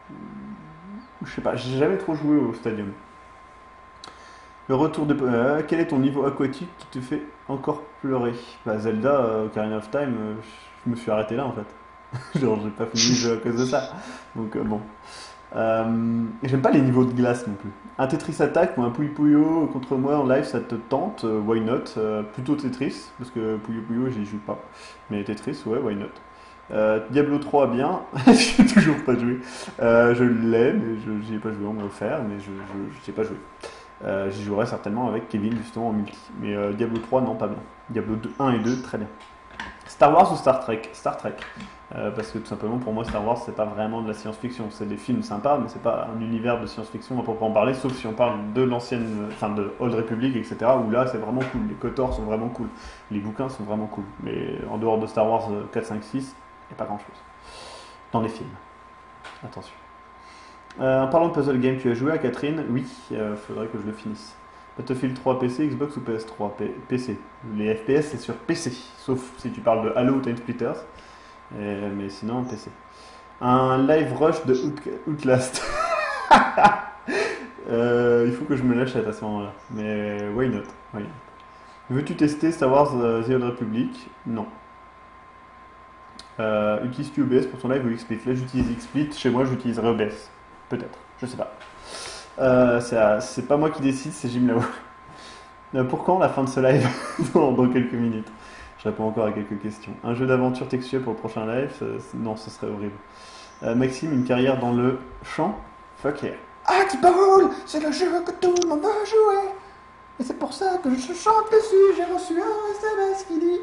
Je sais pas, j'ai jamais trop joué au Stadium. Le retour de... quel est ton niveau aquatique qui te fait encore pleurer? Zelda, Ocarina of Time, je me suis arrêté là en fait. Genre j'ai pas fini le jeu à cause de ça. Donc bon. J'aime pas les niveaux de glace non plus. Un Tetris Attack ou un Puyo Puyo contre moi en live, ça te tente? Why not? Plutôt Tetris, parce que Puyo Puyo j'y joue pas. Mais Tetris, ouais, why not? Diablo 3, bien. J'ai toujours pas joué. Je l'ai, mais j'y ai pas joué. On m'a offert, mais je n'y ai pas joué. J'y jouerai certainement avec Kevin justement en multi. Mais Diablo 3, non, pas bien. Diablo 2, 1 et 2, très bien. Star Wars ou Star Trek? Star Trek. Parce que tout simplement pour moi Star Wars c'est pas vraiment de la science-fiction, c'est des films sympas mais c'est pas un univers de science-fiction à proprement parler, sauf si on parle de l'ancienne, enfin de Old Republic etc. où là c'est vraiment cool, les KOTOR sont vraiment cool, les bouquins sont vraiment cool, mais en dehors de Star Wars 4, 5, 6, il n'y a pas grand chose dans les films, attention. En parlant de puzzle game, tu as joué à Catherine? Oui, faudrait que je le finisse. Battlefield 3 PC, Xbox ou PS3? PC. Les FPS c'est sur PC, sauf si tu parles de Halo ou Time Splitters. Mais sinon, PC. Un live rush de Outlast. Il faut que je me l'achète à ce moment-là. Mais why not? Veux-tu tester Star Wars The Old Republic? Non. Utilises-tu OBS pour ton live ou XSplit? Là, j'utilise XSplit. Chez moi, j'utiliserai OBS. Peut-être. Je sais pas. C'est pas moi qui décide, c'est Jim Lao. Pour quand la fin de ce live? dans quelques minutes. Je réponds encore à quelques questions. Un jeu d'aventure textuel pour le prochain live? Non, ce serait horrible. Maxime, une carrière dans le chant? Fuck yeah. Axball, c'est le jeu que tout le monde veut jouer. Et c'est pour ça que je chante dessus. J'ai reçu un SMS qui dit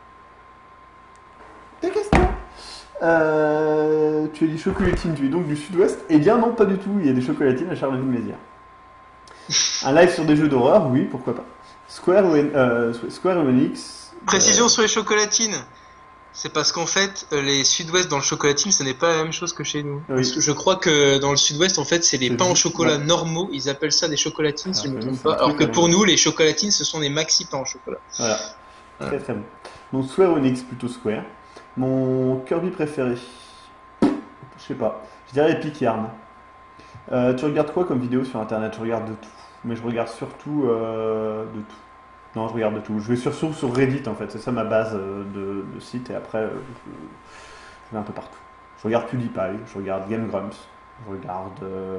des questions. Tu es dit chocolatine, tu es donc du sud-ouest? Eh bien non, pas du tout, il y a des chocolatines à Charleville-Mézières. Un live sur des jeux d'horreur, oui, pourquoi pas. Square Enix... Précision sur les chocolatines. C'est parce qu'en fait, les sud-ouest dans le chocolatine, ce n'est pas la même chose que chez nous. Oui. Parce que je crois que dans le sud-ouest, en fait, c'est les pains au chocolat normaux. Ils appellent ça des chocolatines, si je ne me trompe pas. Alors que pour nous, les chocolatines, ce sont des maxi pains au chocolat. Voilà. Très très bon. Donc Square Enix, plutôt Square. Mon Kirby préféré, je sais pas, je dirais Epic Yarn. Tu regardes quoi comme vidéo sur internet? Je regarde de tout, mais je regarde surtout de tout. Non, je regarde de tout. Je vais surtout sur Reddit en fait, c'est ça ma base de site, et après je vais un peu partout. Je regarde PewDiePie, je regarde Game Grumps, je regarde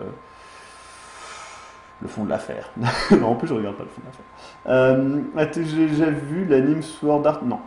le fond de l'affaire. Non, en plus je regarde pas le fond de l'affaire. J'ai déjà vu l'anime Sword Art? Non.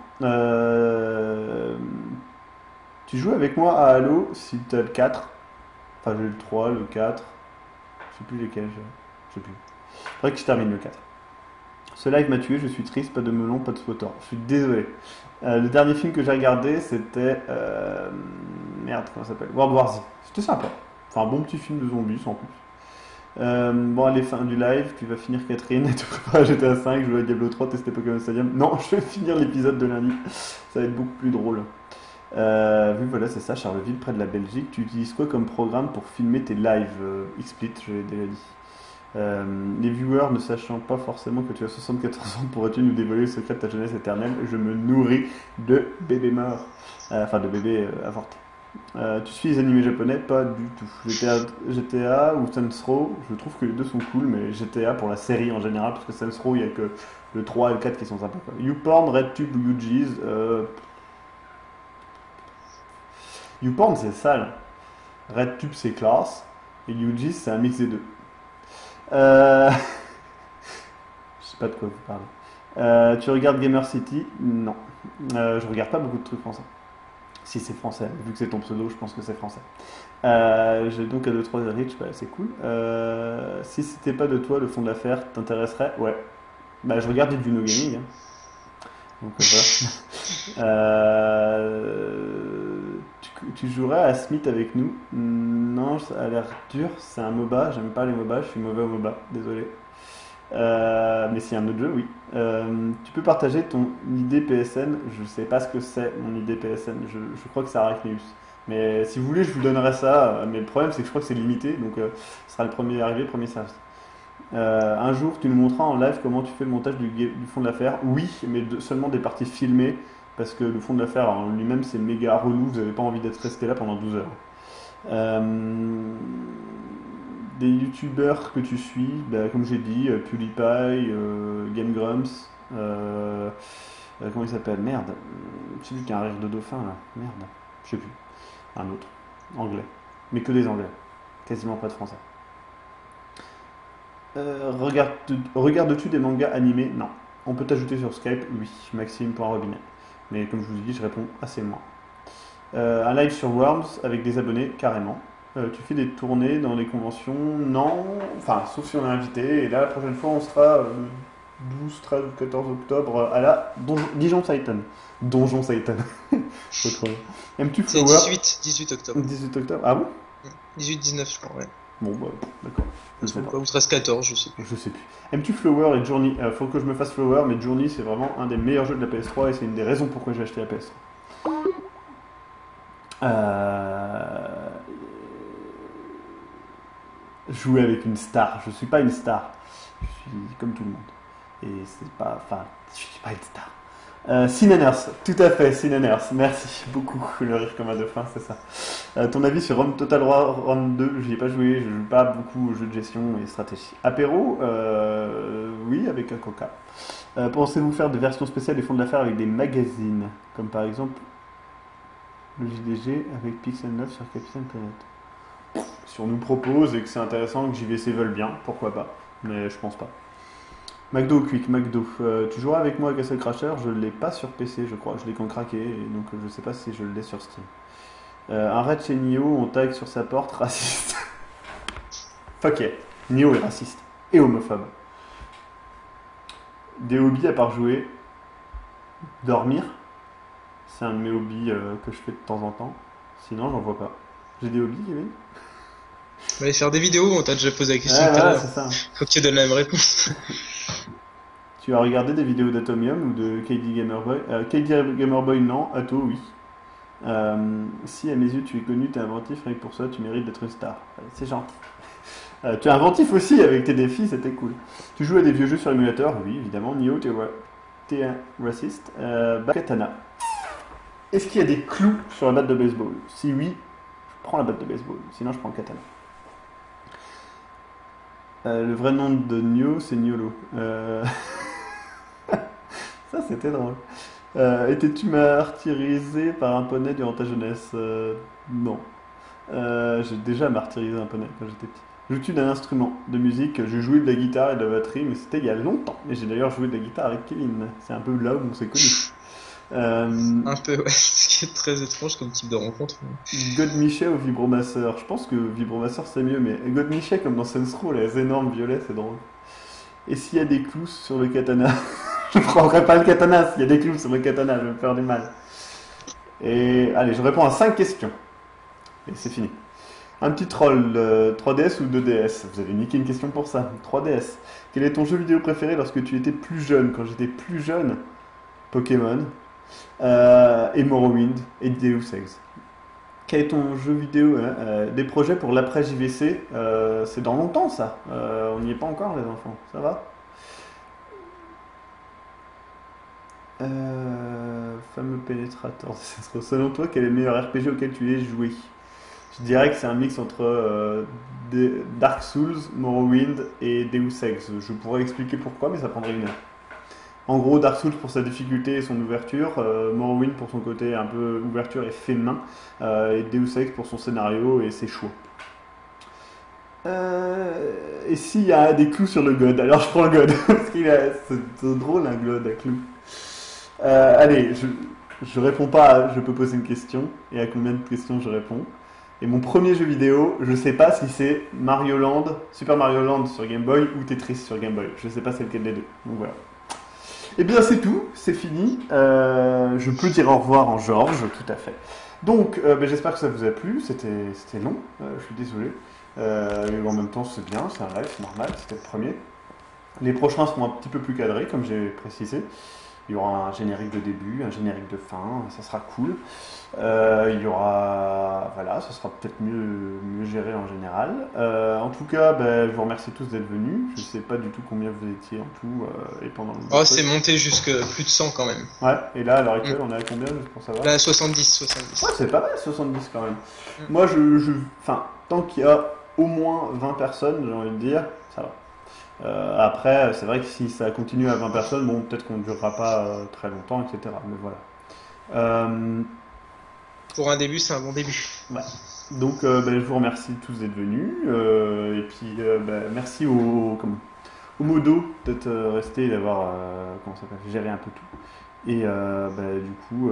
Tu joues avec moi à Halo si tu as le 4. Enfin, j'ai le 3, le 4. Je sais plus lesquels. Je sais plus. Faudrait que je termine le 4. Ce live m'a tué, je suis triste, pas de melon, pas de swatter. Je suis désolé. Le dernier film que j'ai regardé, c'était. Merde, comment ça s'appelle? World War Z. C'était sympa. Enfin, un bon petit film de zombies, sans plus. Bon, allez, fin du live, tu vas finir Catherine, tu prépares GTA 5, jouer à Diablo 3, tester Pokémon Stadium. Non, je vais finir l'épisode de lundi, ça va être beaucoup plus drôle. Vu voilà, c'est ça, Charleville, près de la Belgique. Tu utilises quoi comme programme pour filmer tes lives? XSplit, je l'ai déjà dit. Les viewers ne sachant pas forcément que tu as 74 ans, pourrais-tu nous dévoiler le secret de ta jeunesse éternelle? Je me nourris de bébés morts, enfin de bébés avortés. Tu suis les animés japonais? Pas du tout. GTA ou Saints Row, je trouve que les deux sont cool, mais GTA pour la série en général, parce que Saints Row, il n'y a que le 3 et le 4 qui sont sympas. YouPorn, RedTube ou UG's? YouPorn c'est RedTube c'est classe, et UG's c'est un mix des deux. Je sais pas de quoi vous parlez. Tu regardes Gamer City? Non. Je regarde pas beaucoup de trucs français. Si c'est français, vu que c'est ton pseudo, je pense que c'est français. J'ai donc à 2-3 Rich, bah, c'est cool. Si c'était pas de toi, le fond de l'affaire t'intéresserait? Ouais. Bah, je regarde du No Gaming. Hein. Donc voilà. Tu jouerais à Smith avec nous? Non, ça a l'air dur. C'est un MOBA, j'aime pas les MOBA, je suis mauvais au MOBA, désolé. Mais s'il y a un autre jeu, oui. Tu peux partager ton ID PSN? Je sais pas ce que c'est mon ID PSN, je crois que c'est Arachneus. Mais si vous voulez, je vous donnerai ça. Mais le problème, c'est que je crois que c'est limité, donc ce sera le premier arrivé, premier servi. Un jour, tu nous montreras en live comment tu fais le montage du fond de l'affaire? Oui, mais seulement des parties filmées, parce que le fond de l'affaire en lui-même, c'est méga relou, vous n'avez pas envie d'être resté là pendant 12 heures. Des youtubeurs que tu suis, bah, comme j'ai dit, PewDiePie, Game Grumps, comment il s'appelle? Merde, je sais plus qu'il y a un rire de dauphin là, merde, je sais plus, un autre, anglais, mais que des anglais, quasiment pas de français. Regardes-tu des mangas animés? Non. On peut t'ajouter sur Skype? Oui, Maxime.robinet. Mais comme je vous ai dit, je réponds assez moins. Un live sur Worms avec des abonnés? Carrément. Tu fais des tournées dans les conventions? Non, enfin, sauf si on est invité. Et là, la prochaine fois, on sera le 12, 13 ou 14 octobre à la Dijon Satan. Donjon Satan. Aimes-tu Flower? C'est 18 octobre. 18 octobre, ah bon? 18-19, je crois, ouais. Bon, bah, d'accord. Ou 13-14, je sais plus. Je sais plus. Aimes-tu Flower et Journey? Faut que je me fasse Flower, mais Journey, c'est vraiment un des meilleurs jeux de la PS3 et c'est une des raisons pourquoi j'ai acheté la PS3. Jouer avec une star. Je suis pas une star. Je suis comme tout le monde. Et c'est pas. Enfin, je suis pas une star. Sinaners, tout à fait, Sinaners, merci beaucoup, le rire comme un dauphin, c'est ça. Ton avis sur Total War Rome 2? J'y ai pas joué, je joue pas beaucoup aux jeux de gestion et stratégie. Apéro, oui, avec un coca. Pensez-vous faire des versions spéciales des fonds de l'affaire avec des magazines, comme par exemple le JDG avec Pixel 9 sur Capitaine Planète? Si on nous propose et que c'est intéressant, que JVC veulent bien, pourquoi pas, mais je pense pas. McDo Quick, McDo. Tu joueras avec moi à Castle Crasher? Je l'ai pas sur PC, je crois. Je l'ai qu'en craqué, et donc je sais pas si je l'ai sur Steam. Un raid chez Nio, on tag sur sa porte, raciste. Fuck yeah. Nioh est raciste et homophobe. Des hobbies à part jouer. Dormir. C'est un de mes hobbies que je fais de temps en temps. Sinon, j'en vois pas. J'ai des hobbies, Kevin? On va aller faire des vidéos, on t'a déjà posé la question Ouais, tout à voilà, l'heure. c'est ça. Faut que tu donnes la même réponse. Tu as regardé des vidéos d'Atomium ou de KD Gamerboy? KD Gamerboy, non. Ato, oui. Si à mes yeux tu es connu, tu es inventif, rien que pour ça tu mérites d'être une star. C'est gentil. Tu es inventif aussi avec tes défis, c'était cool. Tu joues à des vieux jeux sur émulateur? Oui, évidemment. Nioh, t'es un raciste. Katana. Est-ce qu'il y a des clous sur la batte de baseball? Si oui, je prends la batte de baseball. Sinon, je prends le katana. Le vrai nom de Nioh, c'est Niolo. Ça, c'était drôle. Étais-tu martyrisé par un poney durant ta jeunesse? Non. J'ai déjà martyrisé un poney quand j'étais petit. Joues-tu d'un instrument de musique? Je jouais de la guitare et de la batterie, mais c'était il y a longtemps. Et j'ai d'ailleurs joué de la guitare avec Kevin. C'est un peu là où on s'est connus. Un peu, ouais. Ce qui est très étrange comme type de rencontre. God Miché ou Vibromasseur? Je pense que Vibromasseur c'est mieux, mais God Miché comme dans Saints Row, les énormes violets, c'est drôle. Et s'il y a des clous sur le katana? Je prendrai pas le katana s'il y a des clous sur le katana, je vais me faire du mal. Et allez, je réponds à 5 questions. Et c'est fini. Un petit troll, 3DS ou 2DS? Vous avez niqué une question pour ça. 3DS. Quel est ton jeu vidéo préféré lorsque tu étais plus jeune? Quand j'étais plus jeune, Pokémon, et Morrowind, et Deus Ex. Quel est ton jeu vidéo? Des projets pour l'après JVC? C'est dans longtemps ça. On n'y est pas encore les enfants. Ça va? Fameux pénétrateur. Selon toi, quel est le meilleur RPG auquel tu aies joué? Je dirais que c'est un mix entre Dark Souls, Morrowind et Deus Ex. Je pourrais expliquer pourquoi, mais ça prendrait une heure. En gros, Dark Souls pour sa difficulté et son ouverture, Morrowind pour son côté un peu ouverture et fait main, et Deus Ex pour son scénario et ses choix. Et s'il y a des clous sur le God, alors je prends le God, parce qu'il c'est drôle un God à clous. Allez, je réponds pas, je peux poser une question, et à combien de questions je réponds. Et mon premier jeu vidéo, je sais pas si c'est Mario Land, Super Mario Land sur Game Boy ou Tetris sur Game Boy. Je sais pas c'est lequel des deux. Donc voilà. Et bien c'est tout, c'est fini. Je peux dire au revoir en Georges, tout à fait. Donc j'espère que ça vous a plu. C'était long, je suis désolé. Et en même temps c'est bien, c'est un live, c'est normal, c'était le premier. Les prochains seront un petit peu plus cadrés, comme j'ai précisé. Il y aura un générique de début, un générique de fin, ça sera cool. Il y aura, voilà, ça sera peut-être mieux géré en général. En tout cas, je vous remercie tous d'être venus. Je ne sais pas du tout combien vous étiez en tout et pendant le. Oh, c'est monté jusque plus de 100 quand même. Ouais, et là, à l'heure actuelle, on est à combien juste pour savoir? Là, 70. Ouais, c'est pas mal, 70 quand même. Moi, enfin, tant qu'il y a au moins 20 personnes, j'ai envie de dire, ça va. Après, c'est vrai que si ça continue à 20 personnes, bon, peut-être qu'on ne durera pas très longtemps, etc. Mais voilà. Pour un début, c'est un bon début. Ouais. Donc, je vous remercie tous d'être venus. Et puis, merci au modo d'être resté et d'avoir géré un peu tout. Et du coup,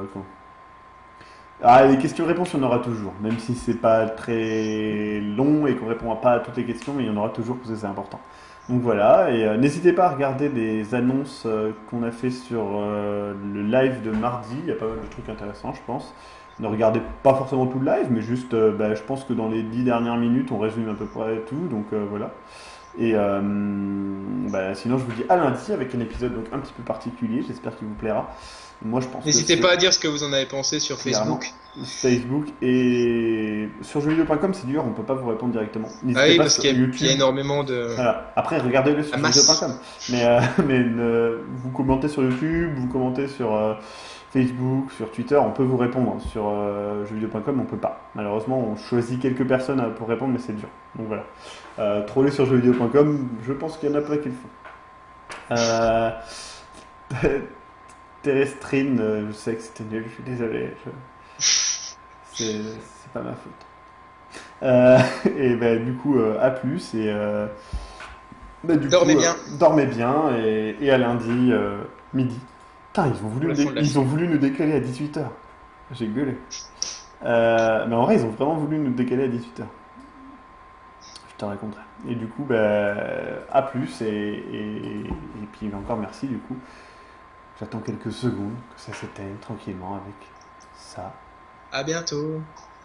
les questions-réponses, il y en aura toujours. Même si c'est pas très long et qu'on ne répondra pas à toutes les questions, mais il y en aura toujours parce que c'est important. Donc voilà, et n'hésitez pas à regarder les annonces qu'on a fait sur le live de mardi. Il y a pas mal de trucs intéressants, je pense. Ne regardez pas forcément tout le live, mais juste, je pense que dans les 10 dernières minutes, on résume à peu près tout. Donc voilà. Et sinon, je vous dis à lundi avec un épisode donc un petit peu particulier. J'espère qu'il vous plaira. Moi, je pense. N'hésitez pas à dire ce que vous en avez pensé sur Facebook. Facebook et sur jeuxvideo.com, c'est dur, on peut pas vous répondre directement. Ah oui, parce qu'il y a énormément de. Voilà. Après, regardez-le sur jeuxvideo.com. Mais vous commentez sur YouTube, vous commentez sur Facebook, sur Twitter, on peut vous répondre. Sur jeuxvideo.com, on peut pas. Malheureusement, on choisit quelques personnes pour répondre, mais c'est dur. Donc voilà. Troller sur jeuxvideo.com, je pense qu'il y en a pas qui le font. Terrestrine, je sais que c'était nul, je suis désolé. C'est pas ma faute. Et du coup, à plus. Et dormez bien. Dormez bien et à lundi, midi. Putain, ils ont voulu nous décaler à 18h. J'ai gueulé. Mais en vrai, ils ont vraiment voulu nous décaler à 18h. te raconterai. Et du coup, bah, à plus et puis encore merci du coup. J'attends quelques secondes que ça s'éteigne tranquillement avec ça. À bientôt.